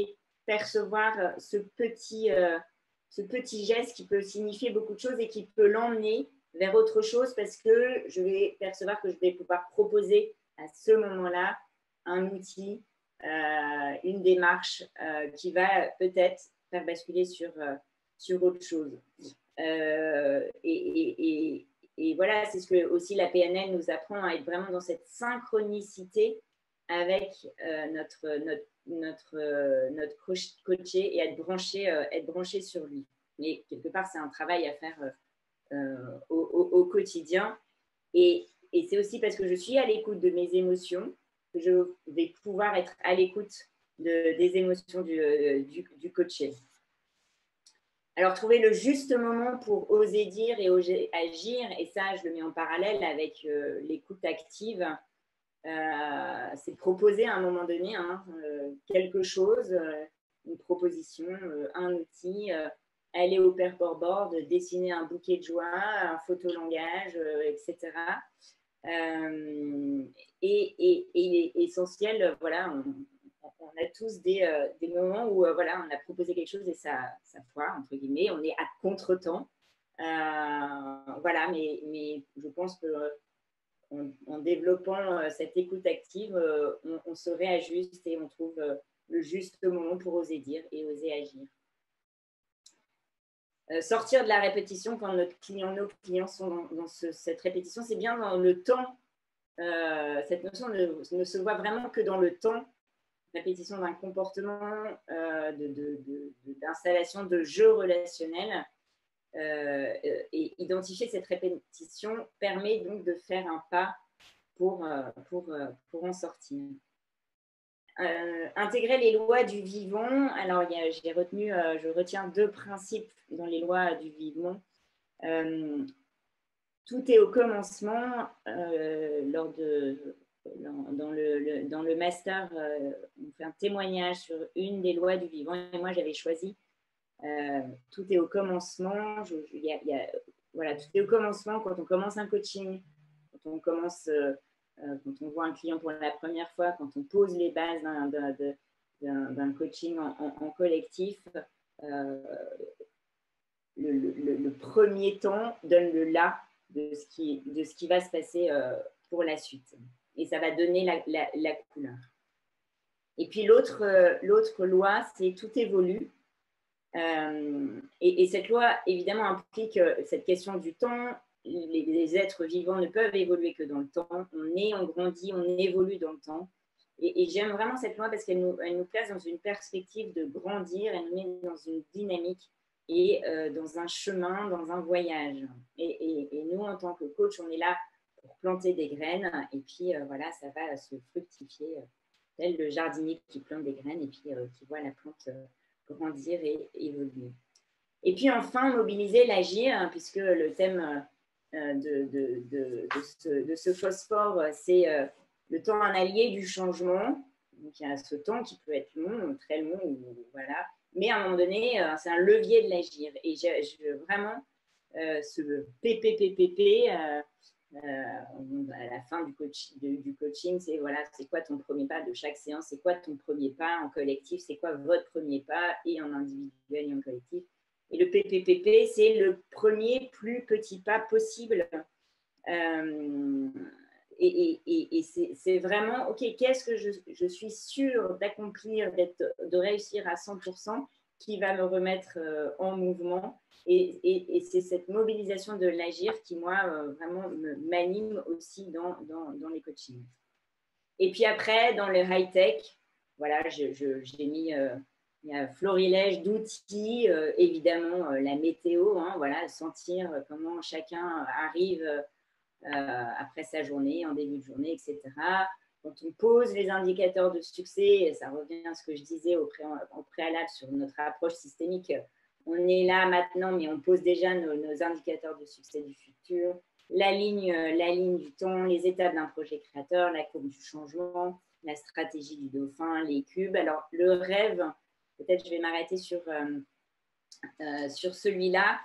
percevoir ce petit, euh, ce petit geste qui peut signifier beaucoup de choses et qui peut l'emmener vers autre chose parce que je vais percevoir que je vais pouvoir proposer à ce moment-là un outil, euh, une démarche euh, qui va peut-être faire basculer sur, euh, sur autre chose. Euh, et, et, et, et voilà, c'est ce que aussi la P N L nous apprend à être vraiment dans cette synchronicité avec euh, notre, notre, notre, euh, notre coaché et être branché, euh, être branché sur lui. Mais quelque part, c'est un travail à faire euh, au, au, au quotidien. Et, et c'est aussi parce que je suis à l'écoute de mes émotions que je vais pouvoir être à l'écoute de, des émotions du, du, du coaché. Alors, trouver le juste moment pour oser dire et oser agir, et ça, je le mets en parallèle avec euh, l'écoute active, euh, c'est proposer à un moment donné hein, euh, quelque chose, euh, une proposition, euh, un outil, euh, aller au paperboard, dessiner un bouquet de joie, un photolangage, euh, et cetera. Euh, et, et, et il est essentiel, voilà, on, on a tous des, euh, des moments où euh, voilà, on a proposé quelque chose et ça, ça foire, entre guillemets, on est à contre-temps. Euh, voilà, mais, mais je pense que en, en développant euh, cette écoute active, euh, on, on se réajuste et on trouve euh, le juste moment pour oser dire et oser agir. Euh, sortir de la répétition quand notre client, nos clients sont dans, dans ce, cette répétition, c'est bien dans le temps. Euh, cette notion ne, ne se voit vraiment que dans le temps. Répétition d'un comportement, euh, de, de, de, d'installation de jeux relationnels. Euh, et identifier cette répétition permet donc de faire un pas pour, pour, pour en sortir. Euh, intégrer les lois du vivant. Alors, il y a, j'ai retenu, euh, je retiens deux principes dans les lois du vivant. Euh, tout est au commencement. Euh, lors de, dans, dans, le, le, dans le master, euh, on fait un témoignage sur une des lois du vivant. Et moi, j'avais choisi euh, tout est au commencement. Je, je, y a, y a, voilà, tout est au commencement quand on commence un coaching, quand on commence, euh, euh, quand on voit un client pour la première fois, quand on pose les bases d'un, d'un, d'un, d'un coaching en, en, en collectif. Euh, le, le, le premier temps donne le là de ce qui, de ce qui va se passer euh, pour la suite. Et ça va donner la, la, la couleur. Et puis l'autre, euh, l'autre loi, c'est tout évolue. Euh, et, et cette loi, évidemment, implique euh, cette question du temps. Les, les êtres vivants ne peuvent évoluer que dans le temps. On est, on grandit, on évolue dans le temps. Et, et j'aime vraiment cette loi parce qu'elle nous, elle nous place dans une perspective de grandir, elle nous met dans une dynamique et euh, dans un chemin, dans un voyage. Et, et, et nous, en tant que coach, on est là pour planter des graines et puis euh, voilà, ça va se fructifier, euh, tel le jardinier qui plante des graines et puis euh, qui voit la plante euh, grandir et évoluer. Et puis enfin, mobiliser l'agir, hein, puisque le thème euh, de, de, de, de, ce, de ce phosphore, c'est euh, le temps un allié du changement. Donc il y a ce temps qui peut être long, très long, ou, voilà. Mais à un moment donné, euh, c'est un levier de l'agir. Et je, je, vraiment, euh, ce P P P P P, euh, euh, à la fin du, coach, de, du coaching, c'est voilà, c'est quoi ton premier pas de chaque séance, c'est quoi ton premier pas en collectif, c'est quoi votre premier pas et en individuel et en collectif. Et le P P P P, c'est le premier plus petit pas possible. Euh, et et, et, et c'est, c'est vraiment, OK, qu'est-ce que je, je suis sûre d'accomplir, d'être, de réussir à cent pour cent qui va me remettre euh, en mouvement. Et, et, et c'est cette mobilisation de l'agir qui, moi, euh, vraiment me, m'anime aussi dans, dans, dans les coachings. Et puis après, dans le high-tech, voilà, je, je, j'ai mis euh, il y a florilège d'outils, euh, évidemment euh, la météo, hein, voilà, sentir comment chacun arrive euh, après sa journée, en début de journée, et cetera. Quand on pose les indicateurs de succès, ça revient à ce que je disais au, pré, au préalable sur notre approche systémique, on est là maintenant, mais on pose déjà nos, nos indicateurs de succès du futur, la ligne, la ligne du temps, les étapes d'un projet créateur, la courbe du changement, la stratégie du dauphin, les cubes. Alors, le rêve, peut-être je vais m'arrêter sur, euh, euh, sur celui-là.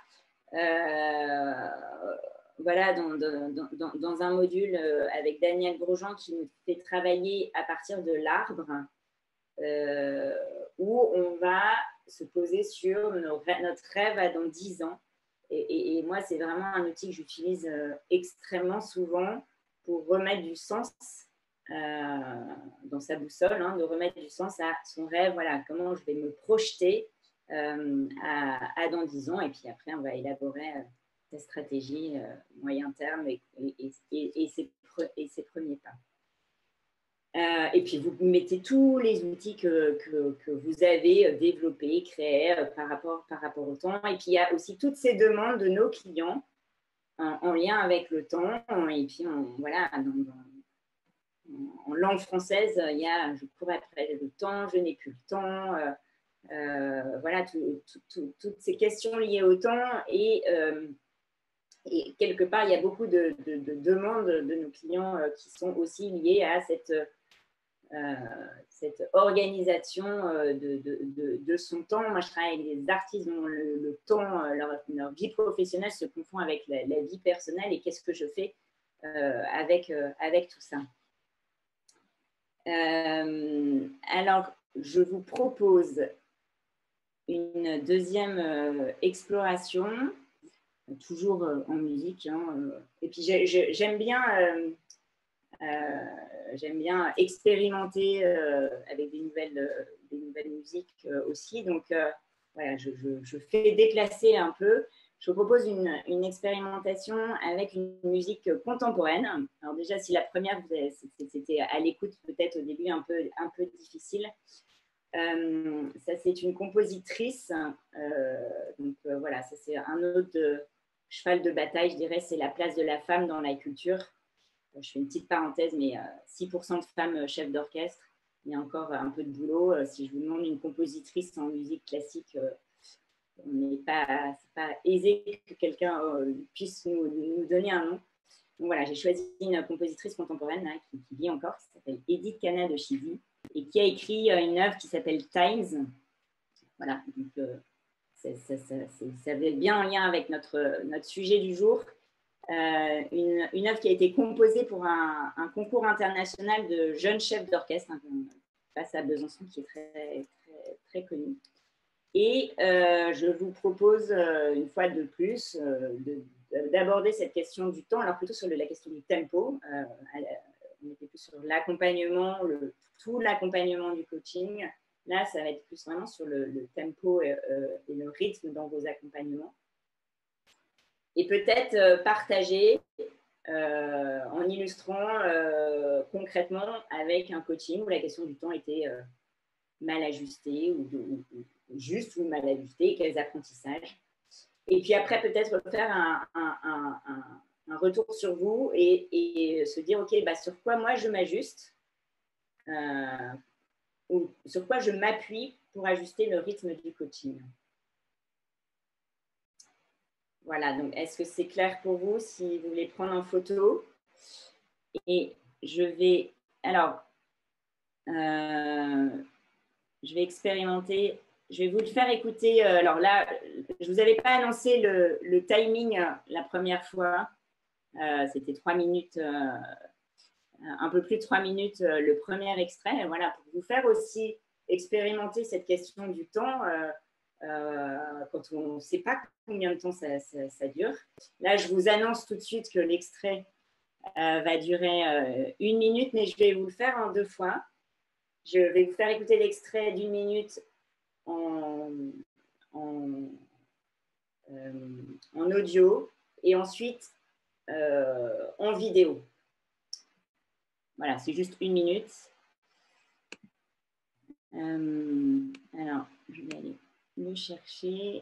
Euh, voilà, dans, dans, dans, dans un module avec Daniel Grosjean qui nous fait travailler à partir de l'arbre. euh, où on va se poser sur nos, notre rêve à dans dix ans. Et, et, et moi, c'est vraiment un outil que j'utilise euh, extrêmement souvent pour remettre du sens euh, dans sa boussole, hein, de remettre du sens à son rêve. Voilà, comment je vais me projeter euh, à, à dans dix ans. Et puis après, on va élaborer euh, sa stratégie euh, moyen terme et, et, et, et, ses, et ses premiers pas. Euh, et puis, vous mettez tous les outils que, que, que vous avez développés, créés euh, par, rapport, par rapport au temps. Et puis, il y a aussi toutes ces demandes de nos clients en, en lien avec le temps. Et puis, on, voilà, dans, dans, en langue française, il y a « je cours après le temps »,« je n'ai plus le temps euh, ». Euh, voilà, tout, tout, tout, toutes ces questions liées au temps. Et, euh, et quelque part, il y a beaucoup de, de, de demandes de nos clients euh, qui sont aussi liées à cette... Euh, cette organisation euh, de, de, de, de son temps. Moi, je travaille avec des artistes dont le, le temps, euh, leur, leur vie professionnelle se confond avec la, la vie personnelle et qu'est-ce que je fais euh, avec, euh, avec tout ça. Euh, alors, je vous propose une deuxième euh, exploration, toujours euh, en musique. Hein, euh, et puis, j'aime bien... Euh, Euh, j'aime bien expérimenter euh, avec des nouvelles, euh, des nouvelles musiques euh, aussi. Donc, euh, voilà, je, je, je fais déplacer un peu. Je vous propose une, une expérimentation avec une musique contemporaine. Alors déjà, si la première, c'était à l'écoute peut-être au début un peu, un peu difficile. Euh, ça, c'est une compositrice. Euh, donc, euh, voilà, ça, c'est un autre de, cheval de bataille, je dirais, c'est la place de la femme dans la culture. Je fais une petite parenthèse, mais euh, six pour cent de femmes chefs d'orchestre. Il y a encore un peu de boulot. Euh, si je vous demande une compositrice en musique classique, euh, on n'est pas, c'est pas aisé que quelqu'un euh, puisse nous, nous donner un nom. Donc voilà, j'ai choisi une compositrice contemporaine hein, qui, qui vit encore, qui s'appelle Edith Cana de Chivy et qui a écrit euh, une œuvre qui s'appelle Times. Voilà, donc euh, ça, ça, ça, ça va bien en lien avec notre, notre sujet du jour. Euh, une, une œuvre qui a été composée pour un, un concours international de jeunes chefs d'orchestre, hein, face à Besançon, qui est très, très, très connu. Et euh, je vous propose, euh, une fois de plus, euh, d'aborder cette question du temps, alors plutôt sur le, la question du tempo. Euh, on était plus sur l'accompagnement, le, tout l'accompagnement du coaching. Là, ça va être plus vraiment sur le, le tempo et, euh, et le rythme dans vos accompagnements. Et peut-être euh, partager euh, en illustrant euh, concrètement avec un coaching où la question du temps était euh, mal ajustée ou, de, ou, ou juste ou mal ajustée, quels apprentissages. Et puis après, peut-être faire un, un, un, un, un retour sur vous et, et se dire, OK, bah, sur quoi moi je m'ajuste euh, ou sur quoi je m'appuie pour ajuster le rythme du coaching. Voilà, donc est-ce que c'est clair pour vous si vous voulez prendre en photo? Et je vais, alors, euh, je vais expérimenter, je vais vous le faire écouter. Euh, alors là, je ne vous avais pas annoncé le, le timing euh, la première fois. Euh, C'était trois minutes, euh, un peu plus de trois minutes euh, le premier extrait. Et voilà, pour vous faire aussi expérimenter cette question du temps. Euh, Euh, quand on ne sait pas combien de temps ça, ça, ça dure. Là, je vous annonce tout de suite que l'extrait euh, va durer euh, une minute, mais je vais vous le faire en deux fois. Je vais vous faire écouter l'extrait d'une minute en, en, euh, en audio et ensuite euh, en vidéo. Voilà, c'est juste une minute. Euh, alors, je vais aller le chercher.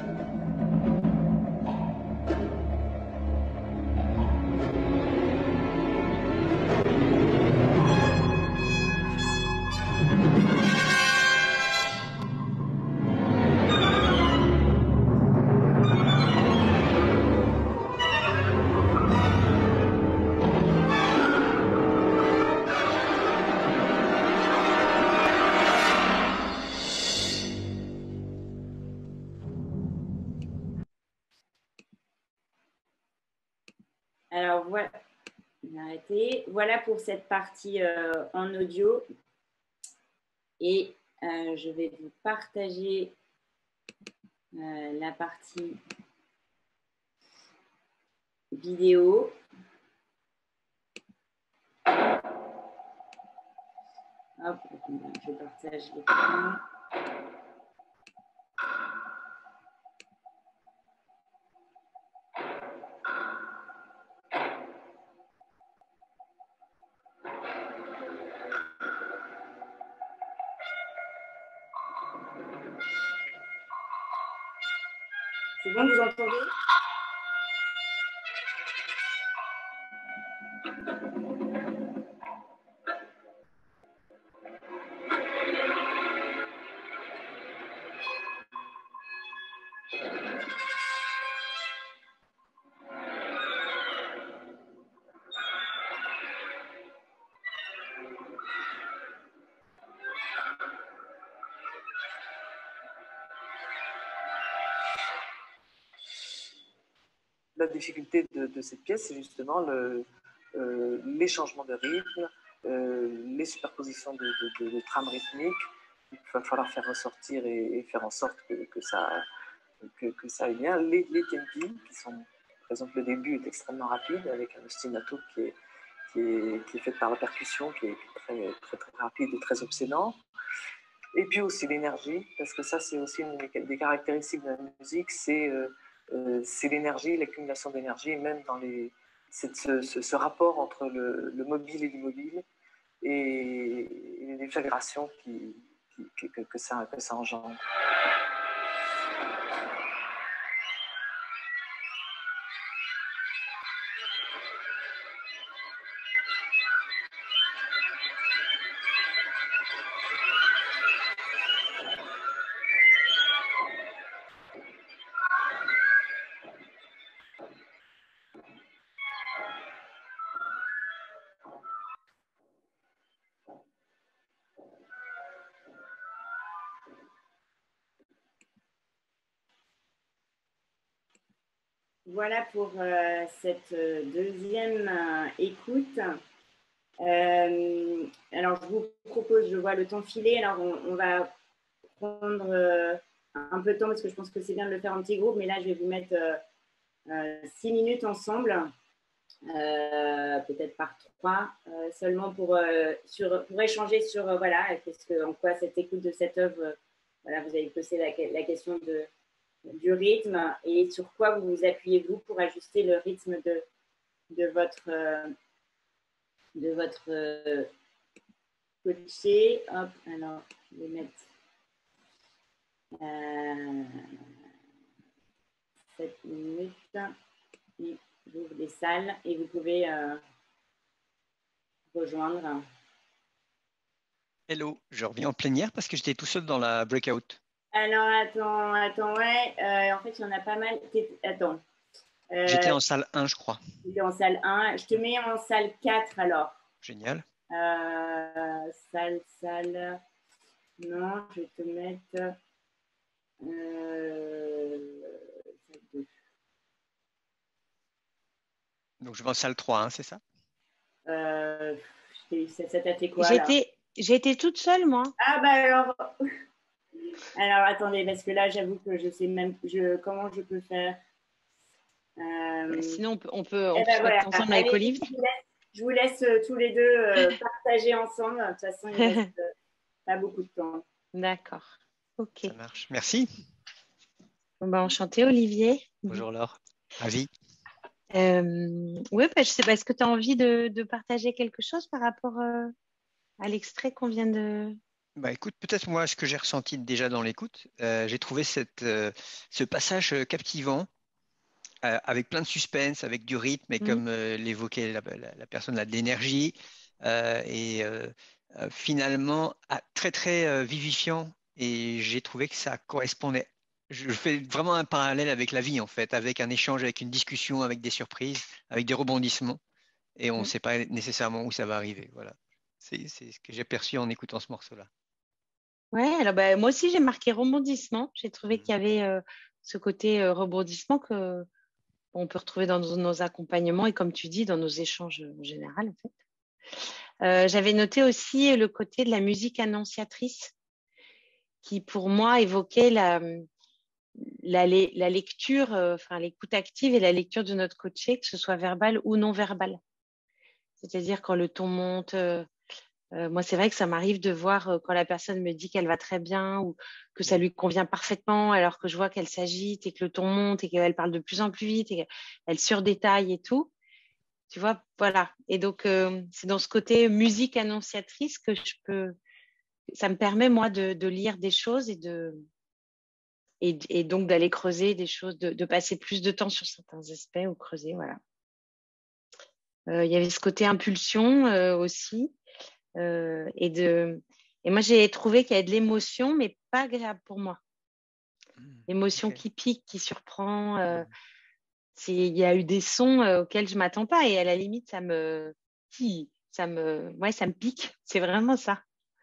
Alors, voilà. Arrêtez. Voilà pour cette partie euh, en audio. Et euh, je vais vous partager euh, la partie vidéo. Hop, je partage l'écran. C'est bon, vous entendez? La difficulté de, de cette pièce, c'est justement le, euh, les changements de rythme, euh, les superpositions de, de, de, de trames rythmiques. Il va falloir faire ressortir et, et faire en sorte que, que, ça, que, que ça aille bien. Les, les tempi, qui sont, par exemple, le début est extrêmement rapide avec un ostinato qui est, qui est, qui est fait par la percussion, qui est très, très, très rapide et très obsédant. Et puis aussi l'énergie, parce que ça, c'est aussi une des caractéristiques de la musique, c'est euh, euh, c'est l'énergie, l'accumulation d'énergie, même dans les, c'est ce, ce, ce rapport entre le, le mobile et l'immobile, et, et les vibrations qui, qui, que, que, ça, que ça engendre. Voilà pour euh, cette deuxième euh, écoute. Euh, alors, je vous propose, je vois le temps filer, alors on, on va prendre euh, un peu de temps parce que je pense que c'est bien de le faire en petit groupe, mais là, je vais vous mettre euh, euh, six minutes ensemble, euh, peut-être par trois, euh, seulement pour, euh, sur, pour échanger sur, euh, voilà, qu'est-ce que, en quoi cette écoute de cette œuvre, euh, voilà, vous avez posé la, la question de du rythme et sur quoi vous vous appuyez-vous pour ajuster le rythme de, de votre, euh, de votre euh, coaché. Hop, alors, je vais mettre euh, sept minutes et j'ouvre les salles et vous pouvez euh, rejoindre. Hello, je reviens en plénière parce que j'étais tout seul dans la breakout. Alors, attends, attends, ouais. Euh, en fait, il y en a pas mal. Attends. Euh, J'étais en salle un, je crois. J'étais en salle un. Je te mets en salle quatre, alors. Génial. Euh, salle, salle. Non, je vais te mettre. Euh, salle deux. Donc, je vais en salle trois, hein, c'est ça? euh, Ça t'a fait quoi? J'étais toute seule, moi. Ah, bah alors. Alors, attendez, parce que là, j'avoue que je sais même je, comment je peux faire. Euh... Sinon, on peut, on peut, on eh peut ben se voilà. mettre ensemble Allez, avec Olive. Je vous laisse, je vous laisse euh, tous les deux euh, partager ensemble. De toute façon, il ne reste euh, pas beaucoup de temps. D'accord. Ok. Ça marche. Merci. Bon, bah, enchanté, Olivier. Bonjour Laure. Ravi. Euh, oui, bah, je sais pas. Est-ce que tu as envie de, de partager quelque chose par rapport euh, à l'extrait qu'on vient de Bah, écoute, peut-être moi, ce que j'ai ressenti déjà dans l'écoute, euh, j'ai trouvé cette, euh, ce passage euh, captivant, euh, avec plein de suspense, avec du rythme, et Mm. comme euh, l'évoquait la, la- la personne, là, de l'énergie, euh, et euh, euh, finalement ah, très très euh, vivifiant. Et j'ai trouvé que ça correspondait. Je je fais vraiment un parallèle avec la vie, en fait, avec un échange, avec une discussion, avec des surprises, avec des rebondissements, et on ne Mm. sait pas nécessairement où ça va arriver. Voilà. C'est c'est ce que j'ai perçu en écoutant ce morceau-là. Ouais, alors bah, moi aussi j'ai marqué rebondissement. J'ai trouvé Mhm. qu'il y avait euh, ce côté euh, rebondissement que on peut retrouver dans nos, nos accompagnements et comme tu dis, dans nos échanges en général, en fait. Euh, j'avais noté aussi le côté de la musique annonciatrice qui, pour moi, évoquait la, la, la lecture, euh, enfin l'écoute active et la lecture de notre coaché, que ce soit verbal ou non verbal. C'est-à-dire quand le ton monte. Euh, euh, moi, c'est vrai que ça m'arrive de voir euh, quand la personne me dit qu'elle va très bien ou que ça lui convient parfaitement, alors que je vois qu'elle s'agite et que le ton monte et qu'elle parle de plus en plus vite et qu'elle surdétaille et tout. Tu vois, voilà. Et donc, euh, c'est dans ce côté musique annonciatrice que je peux. Ça me permet, moi, de, de lire des choses et, de, et, et donc d'aller creuser des choses, de, de passer plus de temps sur certains aspects ou creuser, voilà. Euh, Il y avait ce côté impulsion euh, aussi. Euh, et, de, et moi, j'ai trouvé qu'il y avait de l'émotion, mais pas agréable pour moi. Mhm. L'émotion Ok. qui pique, qui surprend. Euh, Mhm. il y a eu des sons euh, auxquels je ne m'attends pas. Et à la limite, ça me, ça me, ouais, ça me pique. C'est vraiment ça.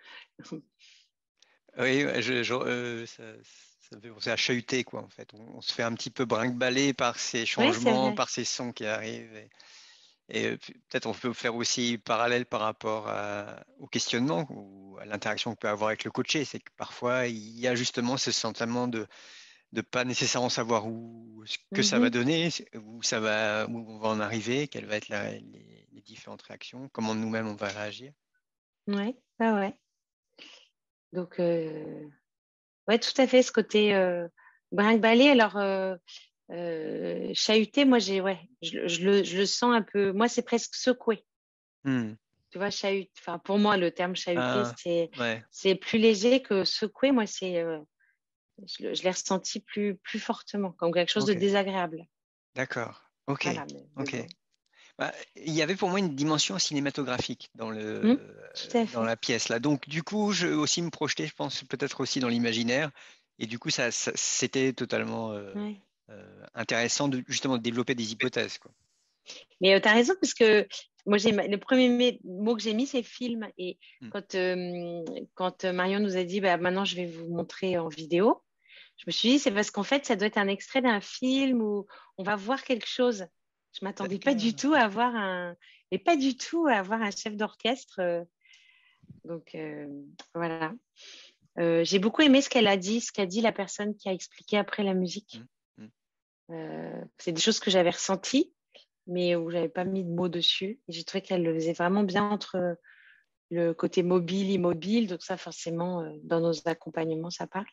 Oui, ouais, je, je- euh, ça, ça me fait penser à chahuter, quoi, en fait. On, on se fait un petit peu brinque-baller par ces Oui, c'est changements, vrai. par ces sons qui arrivent. Et, et, euh, puis, peut-être on peut faire aussi parallèle par rapport à- au questionnement ou à l'interaction qu'on peut avoir avec le coaché. C'est que parfois, il y a justement ce sentiment de ne pas nécessairement savoir où, ce que ça va Mhm. donner, où ça va, où on va en arriver, quelles vont être la- les, les différentes réactions, comment nous-mêmes on va réagir. Ouais, ouais, ouais. Donc, euh, ouais, tout à fait, ce côté euh, brinque-ballé. Alors, euh, euh, chahuté, moi, j'ai, ouais, je, je le, je le sens un peu. Moi, c'est presque secoué. Hmm. Tu vois, chahut. Enfin, pour moi, le terme chahuté, Ah, c'est, ouais, c'est plus léger que secoué. Moi, c'est, euh, je, le- je l'ai ressenti plus, plus fortement, comme quelque chose de ok, désagréable. d'accord, ok, Voilà, mais, mais ok. bon. Bah, il y avait pour moi une dimension cinématographique dans Hmm, le, tout à dans fait. la pièce là. Donc du coup, je aussi me projetais, je pense peut-être aussi dans l'imaginaire. Et du coup, ça, ça- c'était totalement euh, Ouais. euh, intéressant de justement de développer des hypothèses, quoi. Mais tu as raison, parce que moi, j'ai, le premier mé- mot que j'ai mis, c'est film. Et Mm. quand, euh, quand Marion nous a dit, bah, maintenant, je vais vous montrer en vidéo, je me suis dit, c'est parce qu'en fait, ça doit être un extrait d'un film où on va voir quelque chose. Je m'attendais pas du D'accord. tout à avoir un, et pas du tout à avoir un chef d'orchestre. euh. Donc, euh, voilà. Euh, j'ai beaucoup aimé ce qu'elle a dit, ce qu'a dit la personne qui a expliqué après la musique. Mm, mm. Euh, c'est des choses que j'avais ressenties, mais où j'avais pas mis de mots dessus. Et j'ai trouvé qu'elle le faisait vraiment bien entre le côté mobile, immobile. Donc ça, forcément, euh, dans nos accompagnements, ça parle.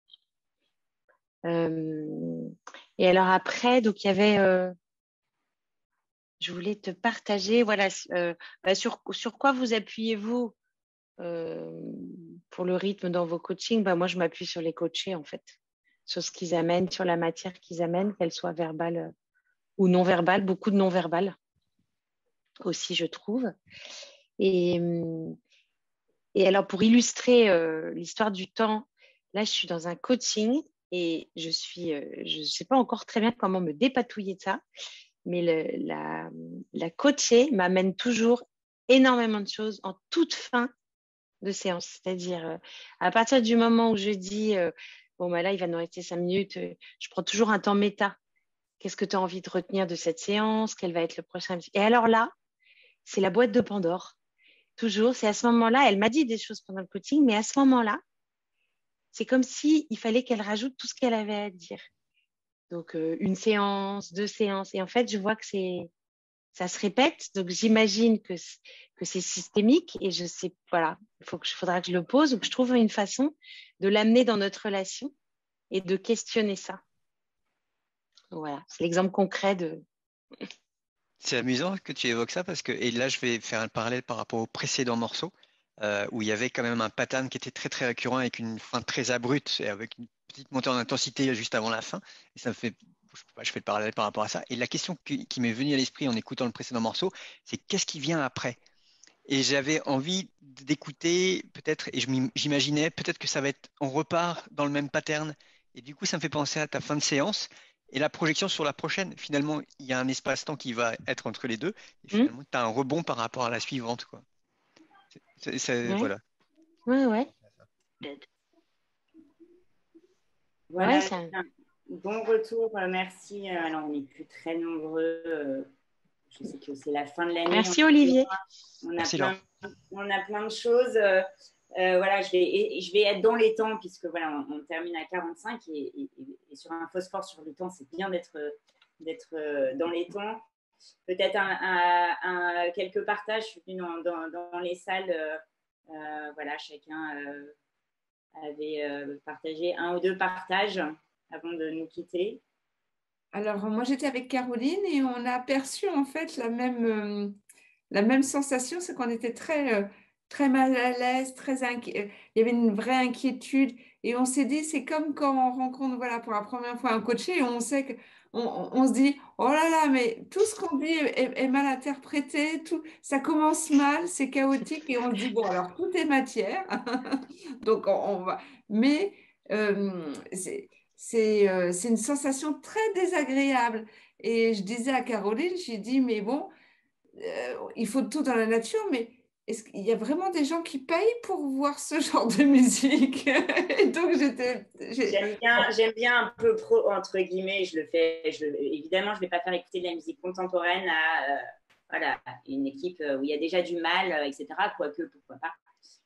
Euh, et alors après, donc il y avait, euh, je voulais te partager, voilà, euh, bah, sur, sur quoi vous appuyez-vous euh, pour le rythme dans vos coachings? Bah, moi, je m'appuie sur les coachés, en fait, sur ce qu'ils amènent, sur la matière qu'ils amènent, qu'elle soit verbale euh, ou non verbale, beaucoup de non verbal aussi, je trouve. Et, et alors, pour illustrer euh, l'histoire du temps, là, je suis dans un coaching et je suis, euh, je ne sais pas encore très bien comment me dépatouiller de ça, mais le, la, la coachée m'amène toujours énormément de choses en toute fin de séance. C'est-à-dire, euh, à partir du moment où je dis, euh, bon, bah là, il va nous rester cinq minutes, euh, je prends toujours un temps méta. Qu'est-ce que tu as envie de retenir de cette séance? Quel va être le prochain? Et alors là, c'est la boîte de Pandore. Toujours, c'est à ce moment-là, elle m'a dit des choses pendant le coaching, mais à ce moment-là, c'est comme si il fallait qu'elle rajoute tout ce qu'elle avait à dire. Donc, euh, une séance, deux séances. Et en fait, je vois que c'est, ça se répète. Donc, j'imagine que, que c'est systémique. Et je sais, voilà, il faut que, faudra que je le pose ou que je trouve une façon de l'amener dans notre relation et de questionner ça. Donc, voilà, c'est l'exemple concret de. C'est amusant que tu évoques ça parce que, et là je vais faire un parallèle par rapport au précédent morceau. euh, où il y avait quand même un pattern qui était très très récurrent avec une fin très abrupte et avec une petite montée en intensité juste avant la fin. Et ça me fait, je, sais pas, je fais le parallèle par rapport à ça. Et la question qui, qui m'est venue à l'esprit en écoutant le précédent morceau, c'est qu'est-ce qui vient après? Et j'avais envie d'écouter peut-être, et je m'im- j'imaginais peut-être que ça va être, on repart dans le même pattern. Et du coup, ça me fait penser à ta fin de séance et la projection sur la prochaine. Finalement, il y a un espace-temps qui va être entre les deux. Et Hmm. finalement, tu as un rebond par rapport à la suivante, quoi. C'est- c'est- Ouais, voilà. ouais, ouais. Voilà, Ouais, ça... un bon retour. euh, Merci. Euh, Alors, on n'est plus très nombreux. euh, Je sais que c'est la fin de l'année. Merci On, Olivier. on a Merci, plein, Laure. on a plein de choses. euh, euh, voilà, je vais, et- et je vais être dans les temps puisque voilà, on, on termine à quarante-cinq et, et- et sur un phosphore sur le temps, c'est bien d'être d'être euh, dans les temps. Peut-être un, un- un- quelques partages. Je suis venue dans, dans- dans les salles. euh, euh, voilà, chacun euh, avait euh, partagé un ou deux partages avant de nous quitter. Alors, moi, j'étais avec Caroline et on a perçu en fait la même, euh, la même sensation, c'est qu'on était très, euh, très mal à l'aise, très inquiet. Il y avait une vraie inquiétude et on s'est dit, c'est comme quand on rencontre voilà, pour la première fois un coaché et on sait que, on, on- on se dit, oh là là, mais tout ce qu'on dit est, est- est mal interprété, tout, ça commence mal, c'est chaotique et on se dit, bon, alors tout est matière, donc on, on va. Mais euh, c'est c'est euh, c'est une sensation très désagréable. Et je disais à Caroline, j'ai dit, mais bon, euh, il faut tout dans la nature, mais est-ce qu'il y a vraiment des gens qui payent pour voir ce genre de musique? Et donc, j'étais... j'ai- J'aime bien, j'aime bien un peu pro, entre guillemets, je le fais, je, évidemment, je ne vais pas faire écouter de la musique contemporaine à, euh, voilà, une équipe où il y a déjà du mal, euh, et cetera. Quoique, pourquoi pas.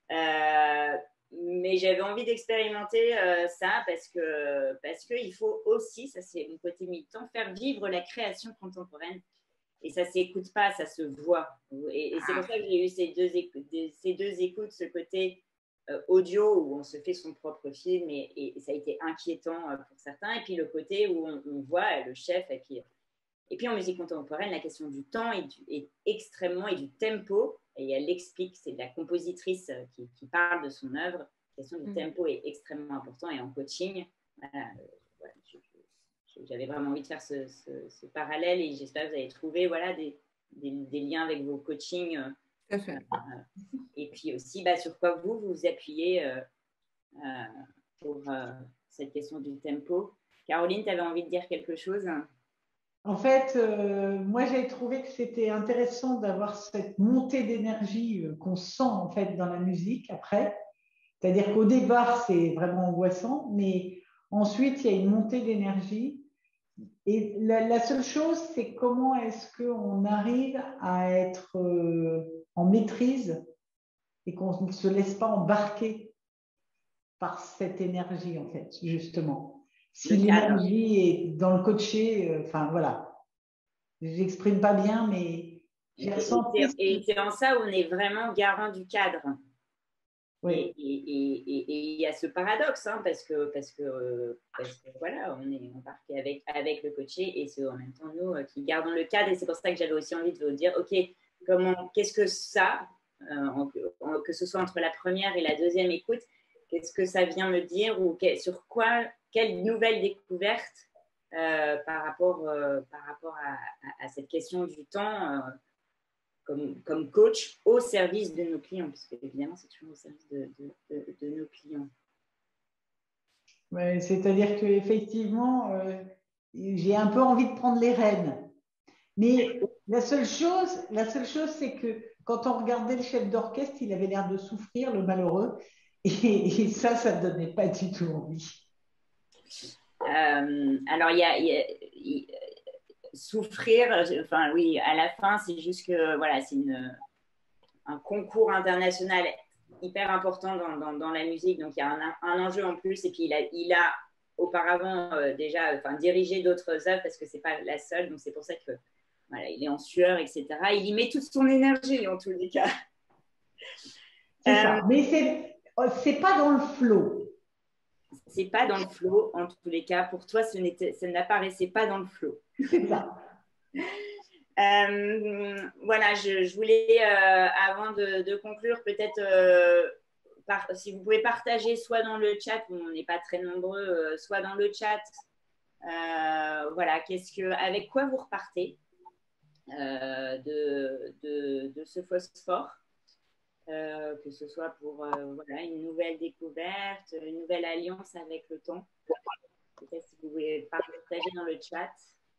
Euh, mais j'avais envie d'expérimenter euh, ça parce que parce qu'il faut aussi, ça c'est mon côté militant, faire vivre la création contemporaine. Et ça ne s'écoute pas, ça se voit. Et, et c'est pour ça que j'ai eu ces deux, écoutes, ces deux écoutes, ce côté euh, audio où on se fait son propre film et, et ça a été inquiétant euh, pour certains. Et puis le côté où on, on voit le chef. Et puis, et puis en musique contemporaine, la question du temps est, du, est extrêmement et du tempo. Et elle l'explique, c'est de la compositrice qui, qui parle de son œuvre. La question du mmh. tempo est extrêmement important. Et en coaching, voilà, euh, voilà, je, j'avais vraiment envie de faire ce, ce, ce parallèle et j'espère que vous allez trouver voilà, des, des, des liens avec vos coachings. Tout à fait. Euh, et puis aussi, bah, sur quoi vous vous appuyez euh, euh, pour euh, cette question du tempo. Caroline, tu avais envie de dire quelque chose? En fait, euh, moi, j'ai trouvé que c'était intéressant d'avoir cette montée d'énergie euh, qu'on sent en fait dans la musique après. C'est-à-dire qu'au départ, c'est vraiment angoissant, mais ensuite, il y a une montée d'énergie. Et la, la seule chose, c'est comment est-ce qu'on arrive à être euh, en maîtrise et qu'on ne se laisse pas embarquer par cette énergie, en fait, justement. Si l'énergie est dans le coaché, euh, enfin voilà, je n'exprime pas bien, mais j'ai ressenti. Et c'est en ça où on est vraiment garant du cadre. Oui. Et il y a ce paradoxe, hein, parce, que, parce, que, parce que voilà, on est embarqué avec, avec le coaché et c'est en même temps nous qui gardons le cadre. Et c'est pour ça que j'avais aussi envie de vous dire, OK, comment, qu'est-ce que ça, euh, en, en, que ce soit entre la première et la deuxième écoute, qu'est-ce que ça vient me dire ou que, sur quoi, quelle nouvelle découverte euh, par rapport, euh, par rapport à, à, à cette question du temps euh, Comme, comme coach au service de nos clients, parce qu'évidemment, c'est toujours au service de, de, de, de nos clients. Ouais, c'est-à-dire qu'effectivement, euh, j'ai un peu envie de prendre les rênes. Mais la seule chose, la seule chose, c'est que quand on regardait le chef d'orchestre, il avait l'air de souffrir, le malheureux, et, et ça, ça ne donnait pas du tout envie. Euh, alors, il y a... Y a y, souffrir, enfin oui, à la fin, c'est juste que voilà, c'est une, un concours international hyper important dans, dans, dans la musique, donc il y a un, un enjeu en plus, et puis il a, il a auparavant euh, déjà enfin, dirigé d'autres œuvres parce que c'est pas la seule, donc c'est pour ça que voilà, il est en sueur, et cetera. Il y met toute son énergie en tous les cas. C'est euh, ça, mais c'est, c'est pas dans le flow. C'est pas dans le flow, en tous les cas. Pour toi, ce n'était, ça n'apparaissait pas dans le flow. C'est ça. Euh, voilà, je, je voulais, euh, avant de, de conclure, peut-être, euh, par, si vous pouvez partager soit dans le chat, on n'est pas très nombreux, euh, soit dans le chat, euh, voilà, qu'est-ce que, avec quoi vous repartez euh, de, de, de ce phosphore, euh, que ce soit pour euh, voilà, une nouvelle découverte, une nouvelle alliance avec le temps. Peut-être si vous pouvez partager dans le chat.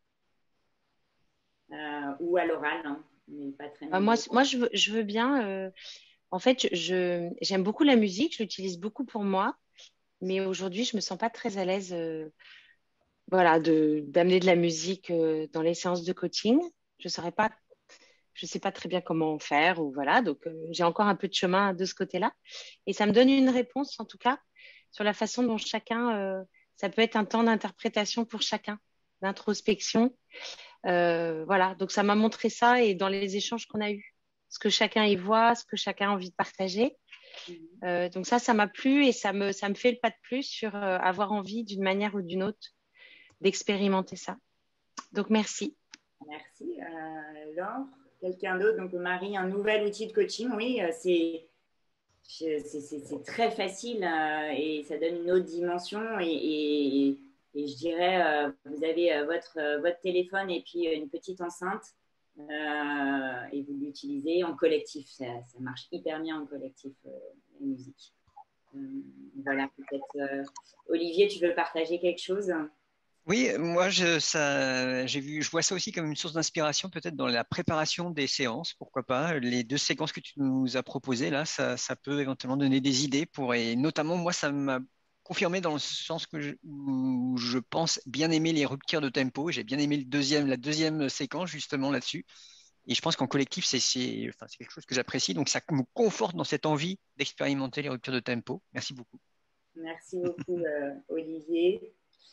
Euh, ou à l'oral, hein, mais pas très Bah, moi, moi je, veux, je veux bien. Euh, en fait, je, j'aime beaucoup la musique, je l'utilise beaucoup pour moi, mais aujourd'hui, je ne me sens pas très à l'aise euh, voilà, de, d'amener de la musique euh, dans les séances de coaching. Je saurais pas, je sais pas très bien comment faire, ou voilà, donc euh, j'ai encore un peu de chemin de ce côté-là. Et ça me donne une réponse, en tout cas, sur la façon dont chacun, euh, ça peut être un temps d'interprétation pour chacun, d'introspection. Euh, voilà, donc ça m'a montré ça et dans les échanges qu'on a eus, ce que chacun y voit, ce que chacun a envie de partager. Euh, donc ça, ça m'a plu et ça me, ça me fait le pas de plus sur euh, avoir envie d'une manière ou d'une autre d'expérimenter ça. Donc merci. Merci. Euh, Laure, quelqu'un d'autre? Donc Marie, un nouvel outil de coaching, oui, c'est, c'est, c'est, c'est très facile euh, et ça donne une autre dimension et, et Et je dirais, euh, vous avez euh, votre, euh, votre téléphone et puis une petite enceinte euh, et vous l'utilisez en collectif. Ça, ça marche hyper bien en collectif, euh, la musique. Euh, voilà, peut-être. Euh, Olivier, tu veux partager quelque chose? Oui, moi, je, ça, j'ai vu, je vois ça aussi comme une source d'inspiration, peut-être dans la préparation des séances, pourquoi pas. Les deux séquences que tu nous as proposées, là, ça, ça peut éventuellement donner des idées pour, et notamment, moi, ça m'a confirmé dans le sens que je, où je pense bien aimer les ruptures de tempo. J'ai bien aimé le deuxième, la deuxième séquence, justement, là-dessus. Et je pense qu'en collectif, c'est, c'est, enfin, c'est quelque chose que j'apprécie. Donc, ça me conforte dans cette envie d'expérimenter les ruptures de tempo. Merci beaucoup. Merci beaucoup, euh, Olivier.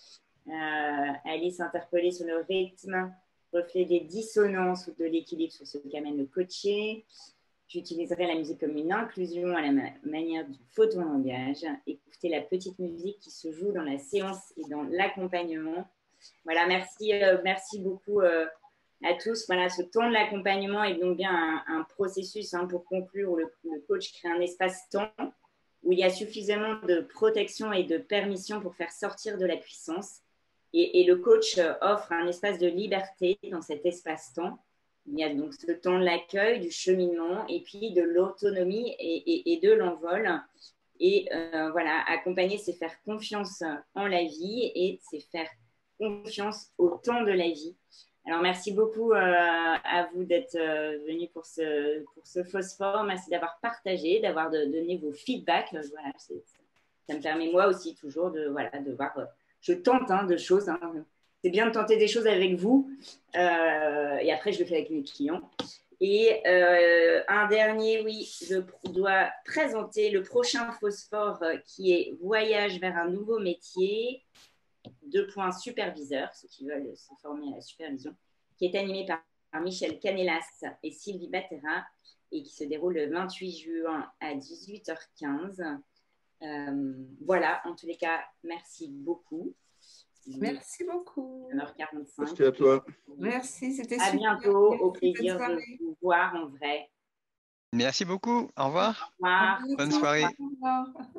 Euh, Alice, interpellée sur le rythme, reflet des dissonances ou de l'équilibre sur ce qu'amène le coaché. J'utiliserai la musique comme une inclusion à la ma manière du photon-langage. Écoutez la petite musique qui se joue dans la séance et dans l'accompagnement. Voilà, merci, euh, merci beaucoup euh, à tous. Voilà, ce temps de l'accompagnement est donc bien un, un processus hein, pour conclure où le, le coach crée un espace-temps où il y a suffisamment de protection et de permission pour faire sortir de la puissance. Et, et le coach offre un espace de liberté dans cet espace-temps. Il y a donc ce temps de l'accueil, du cheminement et puis de l'autonomie et, et, et de l'envol. Et euh, voilà, accompagner, c'est faire confiance en la vie et c'est faire confiance au temps de la vie. Alors, merci beaucoup euh, à vous d'être euh, venus pour ce, pour ce phosphore. Merci d'avoir partagé, d'avoir de, donné vos feedbacks. Euh, voilà, c'est, ça me permet moi aussi toujours de, voilà, de voir. Euh, je tente hein, de choses. Hein. C'est bien de tenter des choses avec vous. Euh, et après, je le fais avec mes clients. Et euh, un dernier, oui, je dois présenter le prochain phosphore euh, qui est Voyage vers un nouveau métier. Deux points superviseurs, ceux qui veulent se former à la supervision, qui est animé par, par Michel Canelas et Sylvie Batera et qui se déroule le vingt-huit juin à dix-huit heures quinze. Euh, voilà, en tous les cas, merci beaucoup. Merci beaucoup. neuf heures quarante-cinq. Merci à toi. Merci, c'était super. À bientôt, au plaisir de vous voir en vrai. Merci beaucoup. Au revoir. Au revoir. Bonne soirée. Au revoir.